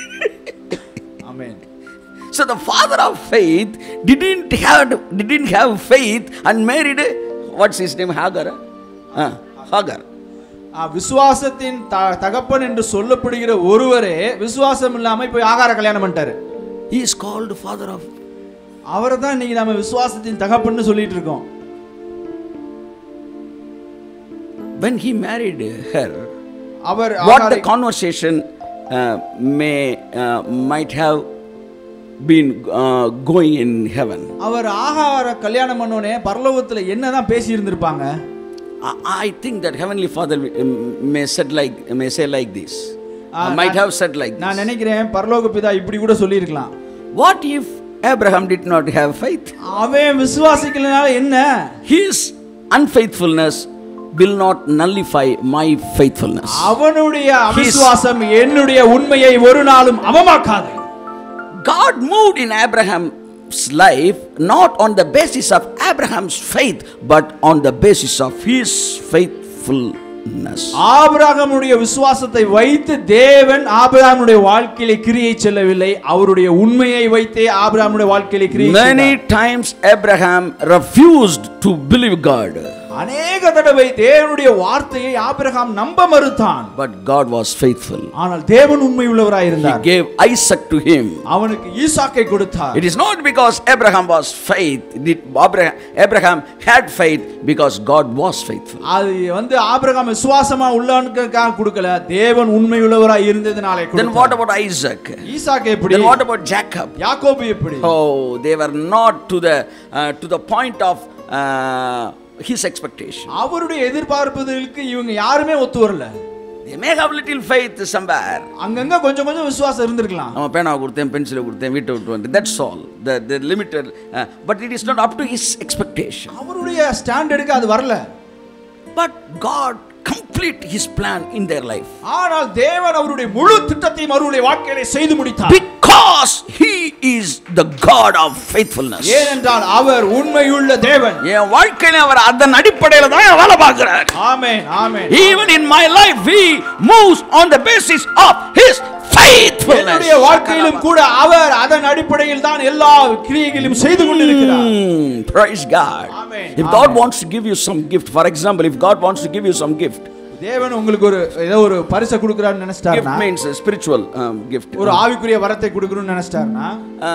Amen. So the father of faith didn't have didn't have faith and married, what's his name, Hagar? Ah, Hagar. விசுவாசத்தின் தகப்பன் என்று சொல்லப்படுகிற ஒருவரே விசுவாசம் இல்லாம போய் ஆகார கல்யாணம் பண்ணிட்டாரு. He is called father of. அவரை தான் இன்னைக்கு நாம விசுவாசத்தின் தகப்பன்னு சொல்லிட்டு இருக்கோம். When he married her, our what the conversation uh, may uh, might have been uh, going in heaven. அவர் ஆகார கல்யாணம் பண்ணோனே பரலோகத்துல என்னதான் பேசி இருந்திருப்பாங்க? I think that heavenly father may said like may say like this. Uh, might have said like this. நான் நினைக்கிறேன் பரலோக பிதா இப்படி கூட சொல்லி இருக்கலாம். What if Abraham did not have faith? அவன் விசுவாசிக்கலனால என்ன? His unfaithfulness will not nullify my faithfulness. அவனுடைய அவிசுவாசம் என்னுடைய உண்மையை ஒரு நாளும் அவமாக்காது. God moved in Abraham's life not on the basis of Abraham's faith but on the basis of his faithfulness. ஆபிரகாமுடைய விசுவாசத்தை வைத்து தேவன் ஆபிரகாமுடைய வாழ்க்கையிலே கிரியை செல்லவில்லை, அவருடைய உண்மையை வைத்தே ஆபிரகாமுடைய வாழ்க்கையிலே கிரியை செய்தார். Many times Abraham refused to believe God. அநேக தடவை தேவனுடைய வார்த்தையை ஆபிரகாம் நம்ப மறுத்தான். But God was faithful. ஆனால் தேவன் உண்மையுள்ளவராய் இருந்தார். He gave Isaac to him. அவனுக்கு ஈசாக்கை கொடுத்தார். It is not because Abraham was faith. Abraham had faith because God was faithful. அது வந்து ஆபிரகாம் விசுவாசமா உள்ளவனுக்காக கொடுக்கல, தேவன் உண்மையுள்ளவராய் இருந்ததனாலே கொடுத்தார். Then what about Isaac? ஈசாக்கு எப்படி? Then what about Jacob? யாக்கோபு எப்படி? Oh, they were not to the uh, to the point of uh, his expectation. அவருடைய எதிர்பார்ப்புகளுக்கு இவங்க யாருமே ஒத்து வரல. They may have little faith somewhere. அங்கங்க கொஞ்சம் கொஞ்சம் விசுவாசம் இருந்திருக்கலாம். நம்ம பேனா கொடுத்தேன், பென்சிலை கொடுத்தேன், வீட்டை விட்டு வந்து, that's all. The the limited uh, but it is not up to his expectation. அவருடைய ஸ்டாண்டர்டுக்கு அது வரல. But God complete his plan in their life. ஆனால் தேவன் அவருடைய முழு திட்டத்தையும் அவருடைய வாழ்க்கையிலே செய்து முடித்தார். Because he is the God of faithfulness. ஏனென்றால் அவர் உண்மையுள்ள தேவன். என் வாழ்க்கையில அவர் அதன் அடிப்படையில் தான் வேலை பார்க்கிறார். ஆமென், ஆமென். Even in my life he moves on the basis of his faithfulness. என்னுடைய வாழ்க்கையிலும் கூட அவர் அதன் அடிப்படையில் தான் எல்லா கிரியைகளையும் செய்து கொண்டிருக்கிறார். Praise God. Amen. If God wants to give you some gift, for example, if God wants to give you some gift, தேவன் உங்களுக்கு ஒரு ஏதோ ஒரு பரிசு கொடுக்கறான்னு நினைச்சிட்டாருனா, gift means a spiritual um, gift. ஒரு ஆவிக்குரிய வரத்தை கொடுக்கணும்னு நினைச்சிட்டாருனா,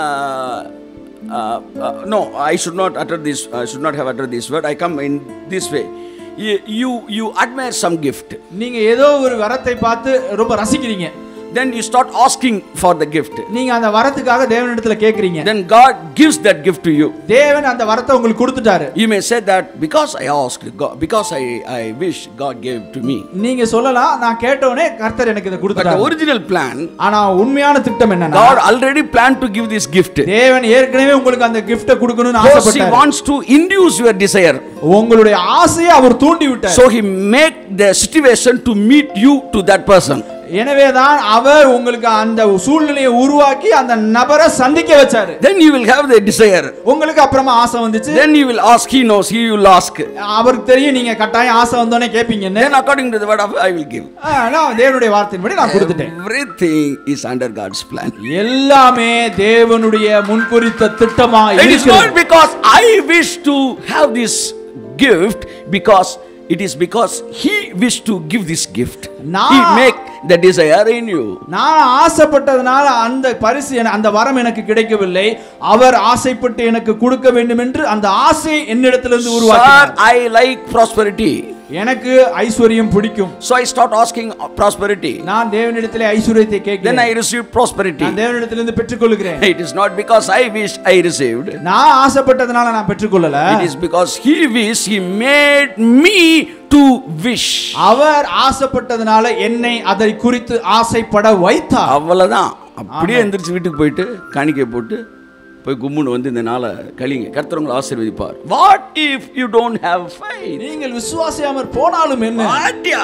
no, I should not utter this, I should not have uttered this word. I come in this way. You you, you admire some gift. நீங்க ஏதோ ஒரு வரத்தை பார்த்து ரொம்ப ரசிக்கிறீங்க. then you start asking for the gift. நீங்க அந்த வரத்துக்காக தேவனிடத்துல கேக்குறீங்க. Then God gives that gift to you. தேவன் அந்த வரத்தை உங்களுக்கு கொடுத்துட்டாரு. You may say that because I asked God, because I I wish God gave to me. நீங்க சொல்லலாம் நான் கேட்டவனே கர்த்தர் எனக்கு இத கொடுத்தாரு. But the original plan, ஆனா உண்மையான திட்டம் என்னன்னா God already planned to give this gift. தேவன் ஏற்கனவே உங்களுக்கு அந்த gift கொடுக்கணும்னு ஆசைப்பட்டார். He ஆசைப்பட்டார். wants to induce your desire. உங்களுடைய ஆசையை அவர் தூண்டி விட்டார். So he make the situation to meet you to that person. எனவேதான் அவர் உங்களுக்கு அந்த சூழ்நிலையை உருவாக்கி அந்த நபரை சந்திக்க வச்சாரு. Then you will have the desire. உங்களுக்கு அப்புறமா ஆசை வந்துச்சு. Then you will ask. He knows. He will ask. அவருக்கு தெரியும் நீங்க கட்டாயம் ஆசை வந்தோனே கேப்பீங்கன்னு. Then according to the word of I will give. நான் தேவனுடைய வார்த்தையின்படி நான் கொடுத்துட்டேன். Everything is under God's plan. எல்லாமே தேவனுடைய முன்குறித்த திட்டமா இருக்கிறது. It is not because I wish to have this gift, because it is because he wished to give this gift. He make the desire in you. நான் ஆசைப்பட்டதனால அந்த பரிசு அந்த வரம் எனக்கு கிடைக்கவில்லை. அவர் ஆசைப்பட்டு எனக்கு கொடுக்க வேண்டும் என்று அந்த ஆசை என்னிடத்திலிருந்து உருவாக்கினார். I like prosperity. எனக்கு ஐஸ்வரியம் பிடிக்கும். So I start asking prosperity. நான் தேவனிடத்திலே ஐஸ்வரியத்தை கேட்கிறேன். Then I receive prosperity. நான் தேவனிடத்திலிருந்து பெற்றுக்கொள்கிறேன். It is not because I wish I received. நான் ஆசைப்பட்டதனால நான் பெற்றுக்கொள்ளல. It is because he wished, he made me to wish. அவர் ஆசைப்பட்டதனால என்னை அதை குறித்து ஆசைப்பட வைத்தார். அவ்வளவுதான். அப்படியே எந்திரிச்சு வீட்டுக்கு போயிட்டு காணிக்கை போட்டு போய் கும்முன்னு வந்து இந்த நாளை கழிங்க. கர்த்தர் உங்களை ஆசீர்வதிப்பார். What if you don't have faith? நீங்கள் விசுவாசியாமற் போனாலும் என்ன? வாட்யா?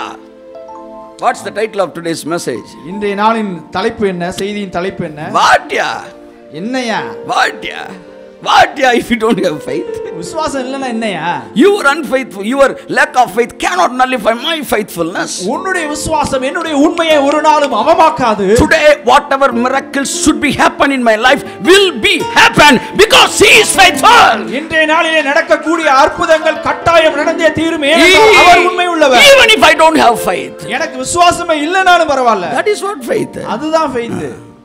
What's the title of today's message? இன்றைய நாளின் தலைப்பு என்ன? செய்தியின் தலைப்பு என்ன? வாட்யா? என்னையா? வாட்யா? வாட்யா if you don't have faith? விசுவாசம் இல்லனா என்னையா? Your unfaithful, your lack of faith cannot nullify my faithfulness. உன்னுடைய விசுவாசம் என்னுடைய உண்மையை ஒரு நாளும் அவமாக்காது. Today whatever miracles should be happen in my life will be happen because he is faithful. இன்றைய நாளிலே நடக்கக்கூடிய அற்புதங்கள் கட்டாயம் நடந்தே தீரும். ஏனென்றால் அவர் உண்மை உள்ளவர். Even if I don't have faith, எனக்கு விசுவாசமே இல்லனாலும் பரவாயில்லை. that is what faith. அதுதான் faith.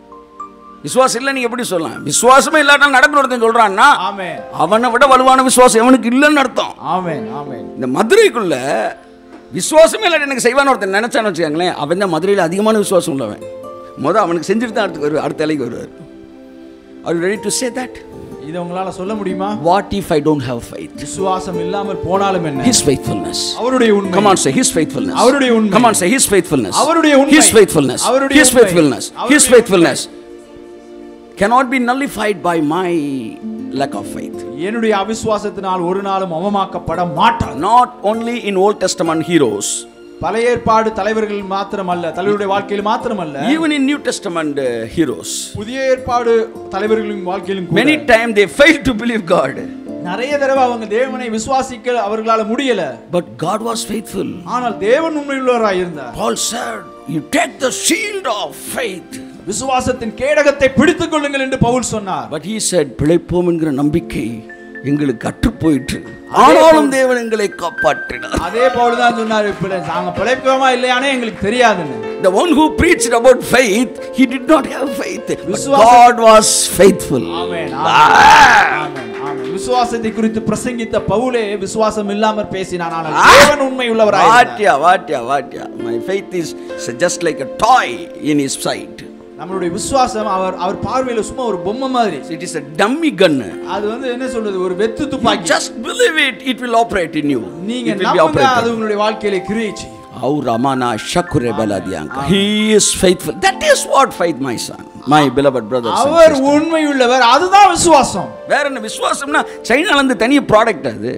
விசுவாசம் இல்ல நீங்க எப்படி சொல்லலாம்? விசுவாசமே இல்லாட்டா நடக்கணும்னு சொல்றான்னா ஆமென். அவனை விட வலுவான விசுவாசம் அவனுக்கு இல்லன்னு அர்த்தம். ஆமென் ஆமென். இந்த மதுரைக்குள்ள விசுவாசமே இல்ல எனக்கு செய்வான்னு ஒருத்தன் நினைச்சான்னு வச்சுக்கோங்களேன், அவன் தான் மதுரையில் அதிகமான விசுவாசம் உள்ளவன். முதல் அவனுக்கு செஞ்சுட்டு தான் அடுத்து வருவார், அடுத்த இலைக்கு வருவார். Are you ready to say that? இத உங்களால சொல்ல முடியுமா? What if I don't have faith? விசுவாசம் இல்லாமல் போனாலும் என்ன? His faithfulness. அவருடைய உண்மை. Come on, say his faithfulness. அவருடைய உண்மை. Come on, say his faithfulness. அவருடைய உண்மை. His faithfulness. அவருடைய His faithfulness. His faithfulness cannot be nullified by my lack of faith. என்னுடைய அவிசுவாசத்தினால் ஒரு நாளும் அவமாக்கப்பட மாட்டார். Not only in Old Testament heroes, பழைய ஏற்பாடு தலைவர்கள் மாத்திரமல்ல, தலைவருடைய வாழ்க்கையில் மாத்திரமல்ல, even in New Testament uh, heroes, புதிய ஏற்பாடு தலைவர்களின் வாழ்க்கையிலும் கூட many times they fail to believe God. நிறைய தடவை அவங்க தேவனை விசுவாசிக்க அவர்களால முடியல. But God was faithful. ஆனால் தேவன் உண்மையுள்ளவராய் இருந்தார். Paul said, you take the shield of faith. விசுவாசத்தின் கேடகத்தை பிடித்துக் கொள்ளுங்கள் என்று பவுல் சொன்னார். But he said, பிழைப்போம் என்கிற நம்பிக்கை எங்களுக்கு அற்று போயிற்று, ஆனாலும் தேவன் எங்களை காப்பாற்றினார். அதே பவுல் தான் சொன்னார், நாங்க பிழைப்போமா இல்லையானே எங்களுக்கு தெரியாதுன்னு. The one who preached about faith, he did not have faith, but God was faithful. ஆமென் ஆமென் ஆமென். விசுவாசத்தை குறித்து பிரசங்கித்த பவுலே விசுவாசம் இல்லாம பேசினான், ஆனால் தேவன் உண்மை உள்ளவராய் இருந்தார். வாட்யா வாட்யா வாட்யா. My faith is just like a toy in his sight. நம்மளுடைய விசுவாசம் அவர் அவர் பார்வையில சும்மா ஒரு பொம்மை மாதிரி. It is a dummy gun. அது வந்து என்ன சொல்றது, ஒரு வெத்து துப்பாக்கி. Just believe it, it will operate in you. நீங்க நம்புங்க, அது உங்களுடைய வாழ்க்கையில கிரியை செய்யும். Au ramana shakure baladiyanka. He is faithful. That is what faith, my son, my beloved brothers and sisters. அவர் உண்மையுள்ளவர், அதுதான் விசுவாசம். வேற என்ன விசுவாசம்னா சைனால இருந்து தனி ப்ராடக்ட் அது.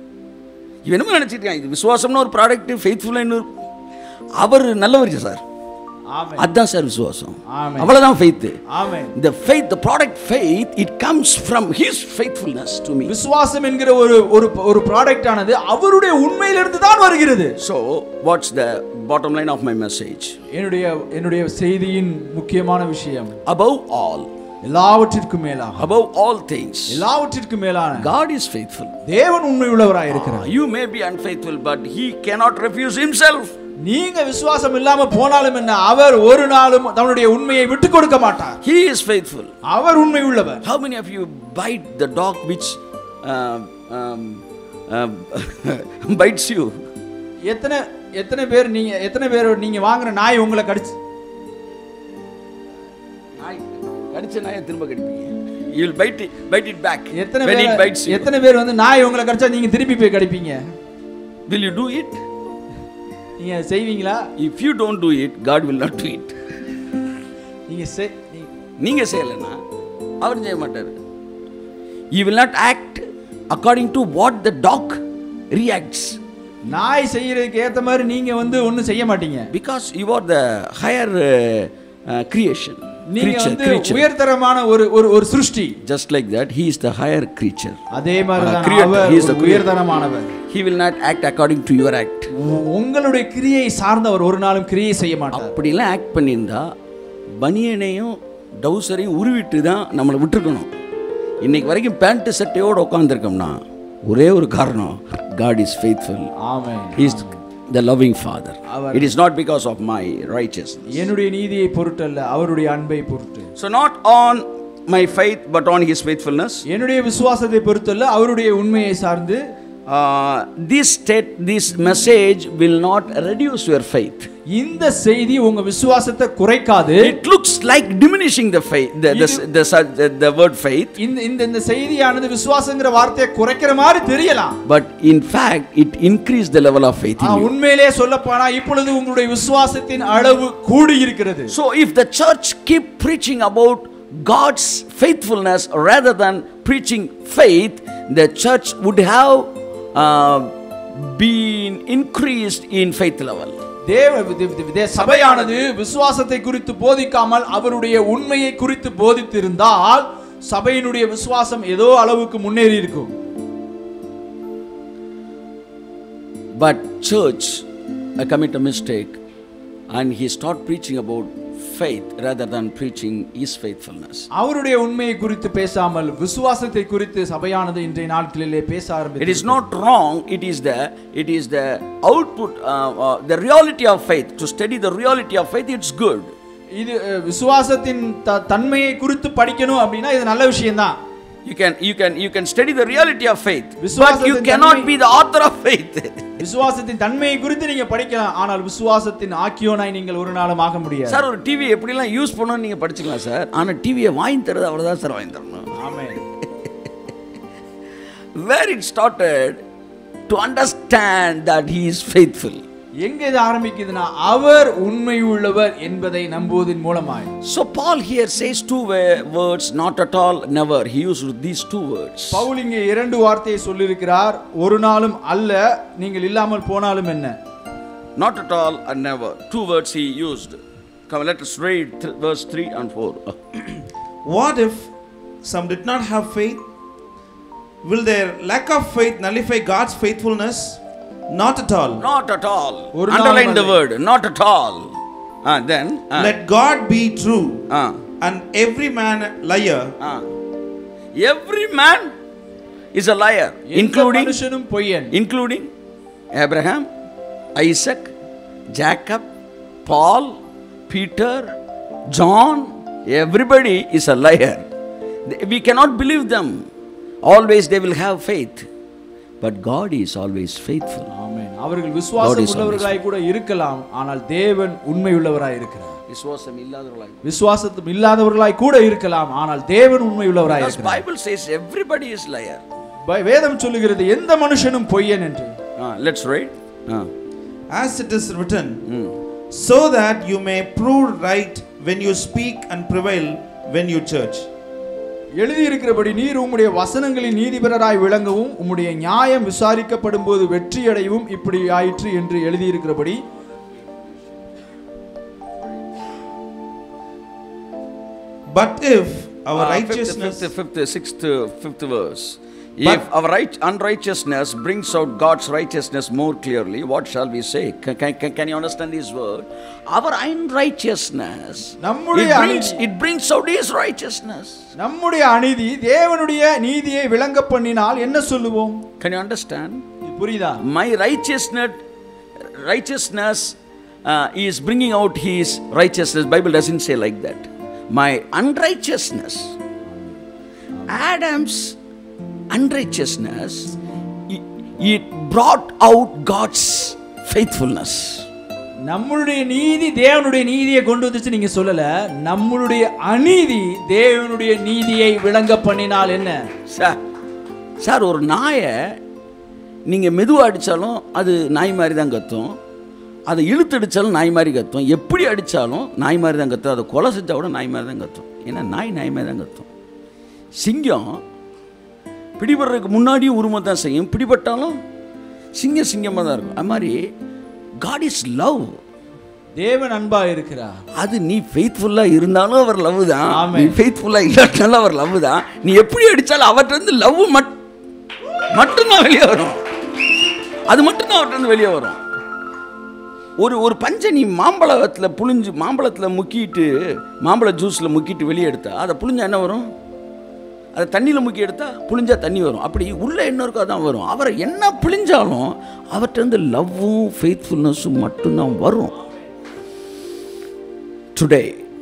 இவன் என்ன நினைச்சிட்டு இருக்கான், இது விசுவாசம்னு ஒரு ப்ராடக்ட், ஃபெய்த்ஃபுல்னு அவர் நல்லவர் சார். ஆமென். அதான் சார் விசுவாசம். ஆமென். அவ்வளவுதான் faith. Amen. The faith, the product faith, it comes from his faithfulness to me. விசுவாசம் என்கிற ஒரு ஒரு ஒரு ப்ராடக்ட் ஆனது அவருடைய உண்மையிலிருந்து தான் வருகிறது. So what's the bottom line of my message? என்னுடைய என்னுடைய செய்தியின் முக்கியமான விஷயம், Above all, எல்லாவற்றிற்கும் மேலாக, above all things, எல்லாவற்றிற்கும் மேலான God is faithful. தேவன் உண்மையுள்ளவராய் இருக்கிறார். You may be unfaithful, but he cannot refuse himself. நீங்க விசுவாசம் இல்லாம போனாலும் என்ன, அவர் ஒரு நாளும் தன்னுடைய உண்மையை விட்டு கொடுக்க மாட்டார். He is faithful. அவர் உண்மை உள்ளவர். How many of you bite the dog which uh, um, uh, bites you? எத்தனை எத்தனை பேர் நீங்க எத்தனை பேர் நீங்க வாங்குற நாய் உங்களை கடிச்சு கடிச்ச நாயை திரும்ப கடிப்பீங்க. You will bite it, bite it back. எத்தனை when it பேர் bites you. எத்தனை பேர் வந்து நாய் உங்களை கடிச்சா நீங்க திருப்பி போய் கடிப்பீங்க? Will you do it? நீங்க செய்வீங்களா? If you don't do it, God will not do it. நீங்க செய் நீங்க செய்யலனா அவர் செய்ய மாட்டார். He will not act according to what the dog reacts. நாய் செய்யறதுக்கு ஏத்த மாதிரி நீங்க வந்து ஒண்ணும் செய்ய மாட்டீங்க. Because you are the higher uh, uh, creation. நீங்க வந்து உயர்தரமான ஒரு ஒரு ஒரு சிருஷ்டி. Just like that, he is the higher creature. அதே மாதிரி தான் அவர் உயர்தரமானவர். He will not act according to your act. உங்களுடைய கிரியை சார்ந்தவர் ஒரு நாளும் கிரியை செய்ய மாட்டார். அப்படிலாம் ஆக்ட் பண்ணியிருந்தா பனியனையும் டவுசரையும் உருவிட்டு தான் நம்மளை விட்டுருக்கணும். இன்னைக்கு வரைக்கும் பேண்ட் சட்டையோடு உட்காந்துருக்கோம்னா ஒரே ஒரு காரணம், God is faithful. Amen. He is the loving Father. It is not because of my righteousness. என்னுடைய நீதியை பொருட்டல்ல, அவருடைய அன்பை பொருட்டு. So not on my faith but on his faithfulness. என்னுடைய விசுவாசத்தை பொருட்டல்ல, அவருடைய உண்மையை சார்ந்து. Uh, this state, this message will not reduce your faith. இந்த செய்தி உங்க விசுவாசத்தை குறைக்காது. It looks like diminishing the faith, the the, the, the, the word faith. இந்த இந்த இந்த செய்தியானது விசுவாசங்கிற வார்த்தையை குறைக்கிற மாதிரி தெரியலாம். But in fact it increased the level of faith in you. உண்மையிலே சொல்லப்போனா இப்பொழுது உங்களுடைய விசுவாசத்தின் அளவு கூடி இருக்கிறது. So if the church keep preaching about God's faithfulness rather than preaching faith, the church would have uh, been increased in faith level. தேவ சபையானது விசுவாசத்தை குறித்து போதிக்காமல் அவருடைய உண்மையை குறித்து போதித்திருந்தால் சபையினுடைய விசுவாசம் ஏதோ அளவுக்கு முன்னேறி இருக்கும். But church I commit a mistake and he start preaching about faith rather than preaching his faithfulness. அவருடைய உண்மையை குறித்து பேசாமல் விசுவாசத்தை குறித்து சபையானது இன்றைய நாட்களிலே பேச ஆரம்பித்தது. It is not wrong, it is the it is the output uh, uh, the reality of faith. To study the reality of faith, it's good. இது விசுவாசத்தின் தன்மையை குறித்து படிக்கணும் அப்படினா இது நல்ல விஷயம் தான். You can you can you can study the reality of faith, but you cannot be the author of faith. விசுவாசத்தின் தன்மையை குறித்து நீங்க படிக்கலாம், ஆனால் விசுவாசத்தின் ஆக்கியோனாய் நீங்கள் ஒரு நாளும் ஆக முடியாது. சார் ஒரு டிவி எப்படி எல்லாம் யூஸ் பண்ணனும் நீங்க படிச்சுக்கலாம் சார், ஆனா டிவியை வாங்கி தரது அவர்தான் சார் வாங்கி தரணும். ஆமென். Where it started to understand that he is faithful. எங்க இது ஆரம்பிக்குதுனா அவர் உண்மை உள்ளவர் என்பதை நம்புவதன் மூலமாய். So Paul here says two words, not at all, never. He used these two words. Pavul இங்கே இரண்டு வார்த்தையை சொல்லி இருக்கிறார், ஒரு நாளும் அல்ல, நீங்கள் இல்லாமல் போனாலும் என்ன. Not at all and never. Two words he used. Come, let us read th- verse three and four. What if some did not have faith? Will their lack of faith nullify God's faithfulness? Not at all. Not at all. Underline the word, not at all. Ah, then ah. Let God be true ah. and every man liar. Ah. Every man is a liar, including including Abraham, Isaac, Jacob, Paul, Peter, John. Everybody is a liar. We cannot believe them. Always they will have faith. But God is always faithful. Amen. அவர்கள் விசுவாசம் உள்ளவர்களாய் கூட இருக்கலாம், ஆனால் தேவன் உண்மை உள்ளவராய் இருக்கிறார். விசுவாசம் இல்லாதவர்களாய் விசுவாசம் இல்லாதவர்களாய் கூட இருக்கலாம், ஆனால் தேவன் உண்மை உள்ளவராய் இருக்கிறார். Bible says everybody is liar. வேதம் சொல்லுகிறது எந்த மனுஷனும் பொய்யன் என்று. Let's read. As it is written, hmm. so that you may prove right when you speak and prevail when you judge. எழுதி இருக்கிறபடி நீர் உம்முடைய வசனங்களின் நீதிபரராய் விளங்கவும் உம்முடைய நியாயம் விசாரிக்கப்படும் போது வெற்றி அடையவும் இப்படி ஆயிற்று என்று எழுதி இருக்கிறபடி. But if our uh, righteousness fifth, fifth, fifth, sixth, fifth verse. If our right unrighteousness brings out God's righteousness more clearly, what shall we say? Can, can, can you understand this word? Our unrighteousness, it brings, it brings out His righteousness. நம்முடைய அநீதி தேவனுடைய நீதியை விளங்க பண்ணினால் என்ன சொல்லுவோம்? Can you understand? புரியுதா? My righteousness righteousness uh, is bringing out His righteousness. Bible doesn't say like that. My unrighteousness, Adam's unrighteousness, it brought out God's faithfulness. நம்மளுடைய நீதி தேவனுடைய நீதியை கொண்டு வந்துச்சு நீங்க சொல்லல, நம்மளுடைய அநீதி தேவனுடைய நீதியை விளங்க பண்ணினால் என்ன? சார் சார் ஒரு நாயை நீங்கள் மெதுவாக அடித்தாலும் அது நாய் மாதிரி தான் கத்தும், அதை இழுத்து அடித்தாலும் நாய் மாதிரி கத்தும், எப்படி அடித்தாலும் நாய் மாதிரி தான் கத்தும், அதை கொலை செஞ்சால் கூட நாய் மாதிரி தான் கத்தும். ஏன்னா நாய் நாய் மாதிரி தான் கத்தும். சிங்கம் பிடிபடுறதுக்கு முன்னாடியும் உரிமை தான் செய்யும், பிடிபட்டாலும் சிங்கம் சிங்கமாக தான் இருக்கும். அது மாதிரி God is love. தேவன் அன்பா இருக்கிறார். அது நீ ஃபெய்த்ஃபுல்லாக இருந்தாலும் அவர் லவ் தான், ஆமென். நீ ஃபெய்த்ஃபுல்லாக இல்லாட்டாலும் அவர் லவ் தான். நீ எப்படி அடித்தாலும் அவர்கிட்ட இருந்து லவ் மட் மட்டும்தான் வெளியே வரும், அது மட்டும்தான் அவர்கிட்ட இருந்து வெளியே வரும். ஒரு ஒரு பஞ்சை நீ மாம்பழத்தில் புழிஞ்சு மாம்பழத்தில் முக்கிட்டு மாம்பழ ஜூஸில் முக்கிட்டு வெளியே எடுத்தா அதை புழிஞ்சா என்ன வரும்? அதை தண்ணியில் முக்கி எடுத்தால் புழிஞ்சா தண்ணி வரும். அப்படி உள்ளே என்ன இருக்கோ அதான் வரும். அவரை என்ன புழிஞ்சாலும் அவர்கிட்ட லவ்வும் ஃபெய்த்ஃபுல்னஸும் மட்டும்தான் வரும். Today,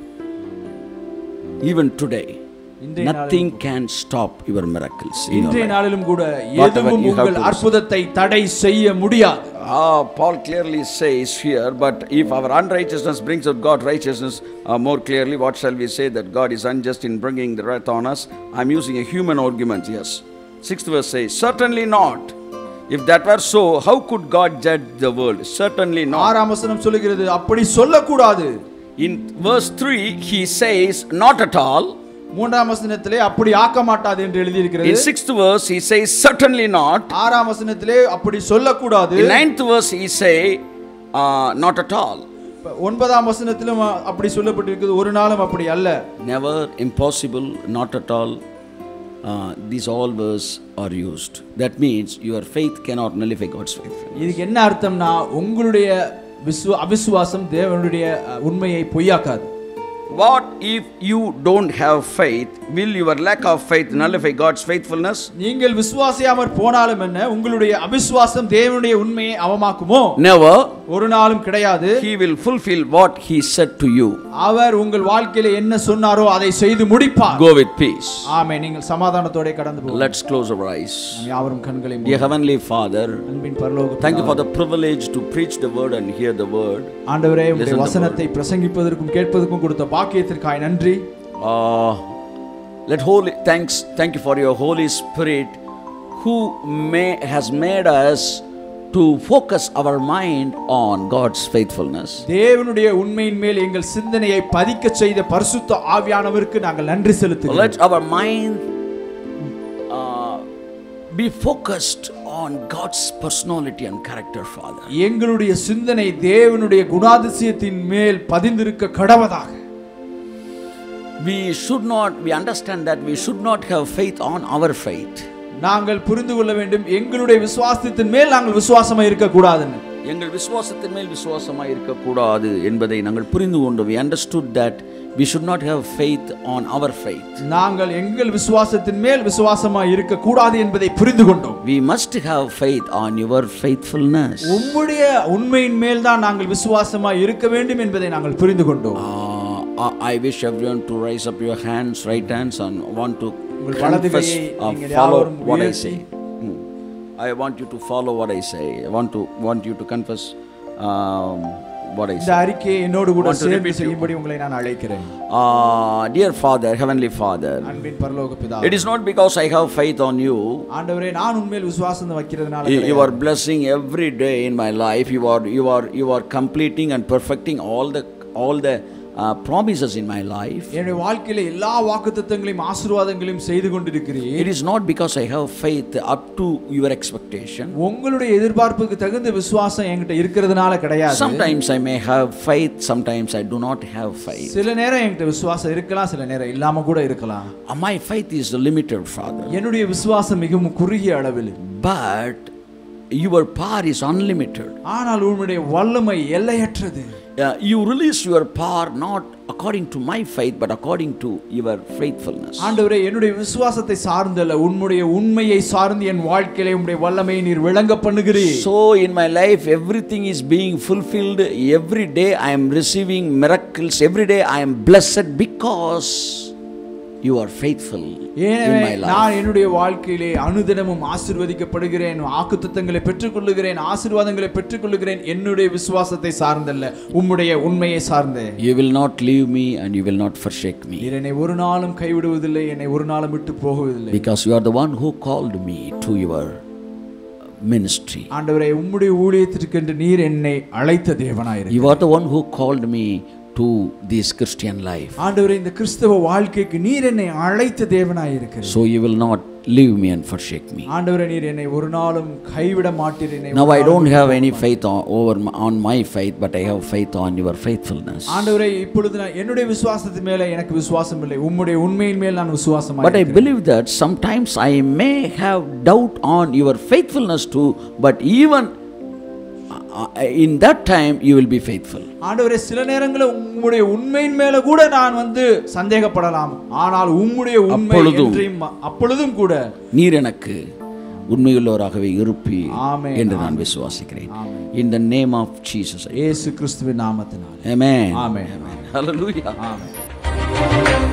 even today, nothing can stop your miracles. இன்றைய நாளிலும் கூட எதுவும் உங்கள் அற்புதத்தை தடை செய்ய முடியாது. Ah, Paul clearly says here, but if our unrighteousness brings out God's righteousness uh, more clearly, what shall we say? That God is unjust in bringing the wrath on us? I'm using a human argument, yes. Sixth verse says, certainly not. If that were so, how could God judge the world? Certainly not. ஆறாம் வசனம் சொல்லுகிறது அப்படி சொல்லக்கூடாது. In verse three, he says, not at all. மூன்றாம் வசனத்திலே அப்படி ஆக்க மாட்டாது என்று எழுதி இருக்கிறது. In sixth verse he says certainly not. ஆறாம் வசனத்திலே அப்படி சொல்லக்கூடாது. In ninth verse he say uh, not at all. ஒன்பதாம் வசனத்திலும் அப்படி சொல்லப்பட்டிருக்கிறது, ஒரு நாளும் அப்படி அல்ல. Never, impossible, not at all. Uh, these all words are used. That means your faith cannot nullify God's faith. இதுக்கு என்ன அர்த்தம்னா உங்களுடைய விசுவ அவிசுவாசம் தேவனுடைய உண்மையை பொய்யாக்காது. What if you don't have faith? Will your lack of faith nullify God's faithfulness? நீங்கள் விசுவாசியாமற் போனாலும் என்ன, உங்களுடைய அவிசுவாசம் தேவனுடைய உண்மையை அவமாக்குமோ? Never. ஒரு நாளும் கிடையாது. He will fulfill what he said to you. அவர் உங்கள் வாழ்க்கையில என்ன சொன்னாரோ அதை செய்து முடிப்பார். Go with peace. ஆமென். நீங்கள் சமாதானத்தோட கடந்து போங்க. Let's close our eyes. யாவரும் கண்களை Dear heavenly Father, அன்பின் பரலோக thank you for the privilege to preach the word and hear the word. ஆண்டவரே, உம்முடைய வசனத்தை பிரசங்கிப்பதற்கும் கேட்பதற்கும் கொடுத்த பாக்கியத்திற்காய் நன்றி. Uh, let holy thanks thank you for your Holy Spirit who may has made us to focus our mind on God's faithfulness. தேவனுடைய உண்மையின் மேல் எங்கள் சிந்தனையை பதிக்க செய்த பரிசுத்த ஆவியானவருக்கு நாங்கள் நன்றி செலுத்துகிறோம். Let our mind uh, be focused on God's personality and character, Father. எங்களுடைய சிந்தனை தேவனுடைய குணாதிசயத்தின் மேல் பதிந்திருக்க கடவதாக. We should not we understand that we should not have faith on our faith. நாங்கள் புரிந்து கொள்ள வேண்டும், எங்களுடைய விசுவாசத்தின் மேல் நாங்கள் விசுவாசமாக இருக்க கூடாதுன்னு. எங்கள் விசுவாசத்தின் மேல் விசுவாசமாக இருக்க கூடாது என்பதை நாங்கள் புரிந்து கொண்டோம். We understood that we should not have faith on our faith. நாங்கள் எங்கள் விசுவாசத்தின் மேல் விசுவாசமாக இருக்க கூடாது என்பதை புரிந்து கொண்டோம். We must have faith on your faithfulness. உம்முடைய உண்மையின் மேல் தான் நாங்கள் விசுவாசமாக இருக்க வேண்டும் என்பதை நாங்கள் புரிந்து கொண்டோம். Uh, I wish everyone to raise up your hands, right hands, and want to confess or follow what I say. Hmm. I want you to follow what I say. I want to want you to confess um, what I say. இந்த அறிக்கையை என்னோடு கூட சேர்ந்து செய்யும்படி உங்களை நான் அழைக்கிறேன். Ah, dear Father, heavenly Father, அன்பின் பரலோக பிதாவே, it is not because I have faith on you. ஆண்டவரே, நான் உம்மேல் விசுவாசம் வைக்கிறதுனால You, you are blessing every day in my life. You are you are you are completing and perfecting all the all the Uh, promises in my life. என்னுடைய வாழ்க்கையில எல்லா வாக்குத்தத்தங்களையும் ஆசீர்வாதங்களையும் செய்து கொண்டிருக்கிறீர். It is not because I have faith up to your expectation. உங்களுடைய எதிர்பார்ப்புக்கு தகுந்த விசுவாசம் என்கிட்ட இருக்கிறதுனால கிடையாது. Sometimes I may have faith, sometimes I do not have faith. சில நேரம் என்கிட்ட விசுவாசம் இருக்கலாம், சில நேரம் இல்லாம கூட இருக்கலாம். My faith is limited, Father. என்னுடைய விசுவாசம் மிகவும் குறுகிய அளவில். But your power is unlimited. ஆனால் உம்முடைய வல்லமை எல்லையற்றது. Uh, you release your power not according to my faith but according to your faithfulness. ஆண்டவரே, என்னுடைய விசுவாசத்தை சார்ந்தல்ல, உம்முடைய உண்மையை சார்ந்து என் வாழ்க்கையிலே உம்முடைய வல்லமையை நீர் விளங்க பண்ணுகிறீர். So in my life everything is being fulfilled. Every day I am receiving miracles. Every day I am blessed because you are faithful in எனவே my life. நான் என்னுடைய வாழ்க்கையிலே அனுதினமும் ஆசீர்வதிக்கப்படுகிறேன், வாக்குத்தத்தங்களை பெற்றுக்கொள்ளுகிறேன், ஆசீர்வாதங்களை பெற்றுக்கொள்ளுகிறேன். என்னுடைய விசுவாசத்தை சார்ந்தல்ல, உம்முடைய உண்மையை சார்ந்தே. You will not leave me and you will not forsake me. நீர் என்னை ஒரு நாளும் கைவிடுவதில்லை, என்னை ஒரு நாளும் விட்டு போகுவதில்லை. Because you are the one who called me to your ministry. ஆண்டவரே, உம்முடைய ஊழியத்திற்கென்று நீர் என்னை அழைத்த தேவனாயிருக்கிறீர். You are the one who called me to this Christian life. ஆண்டவரே, இந்த கிறிஸ்தவ வாழ்க்கைக்கு நீர் என்னை அழைத்த தேவனாயிருக்கிறீர். So you will not leave me and forsake me. ஆண்டவரே, நீர் என்னை ஒரு நாளும் கைவிட மாட்டீர். என்னை Now I don't have any faith on, over on my faith, but I have faith on your faithfulness. ஆண்டவரே, இப்பொழுது நான் என்னுடைய விசுவாசத்தின் மேல எனக்கு விசுவாசம் இல்லை, உம்முடைய உண்மையின் மேல் நான் விசுவாசமாக But I believe that sometimes I may have doubt on your faithfulness too, but even in that time you will be faithful. ஆண்டவரே, சில நேரங்களில் உம்முடைய உண்மையின் மேல கூட நான் வந்து சந்தேகப்படலாம், ஆனால் உம்முடைய உண்மை என்றும் அப்பொழுதும் கூட நீர் எனக்கு உண்மையுள்ளவராகவே இருப்பி ஆமென் என்று நான் விசுவாசிக்கிறேன். In the name of Jesus. இயேசு கிறிஸ்துவின் நாமத்தினாலே. Amen. ஆமென். Hallelujah. ஆமென்.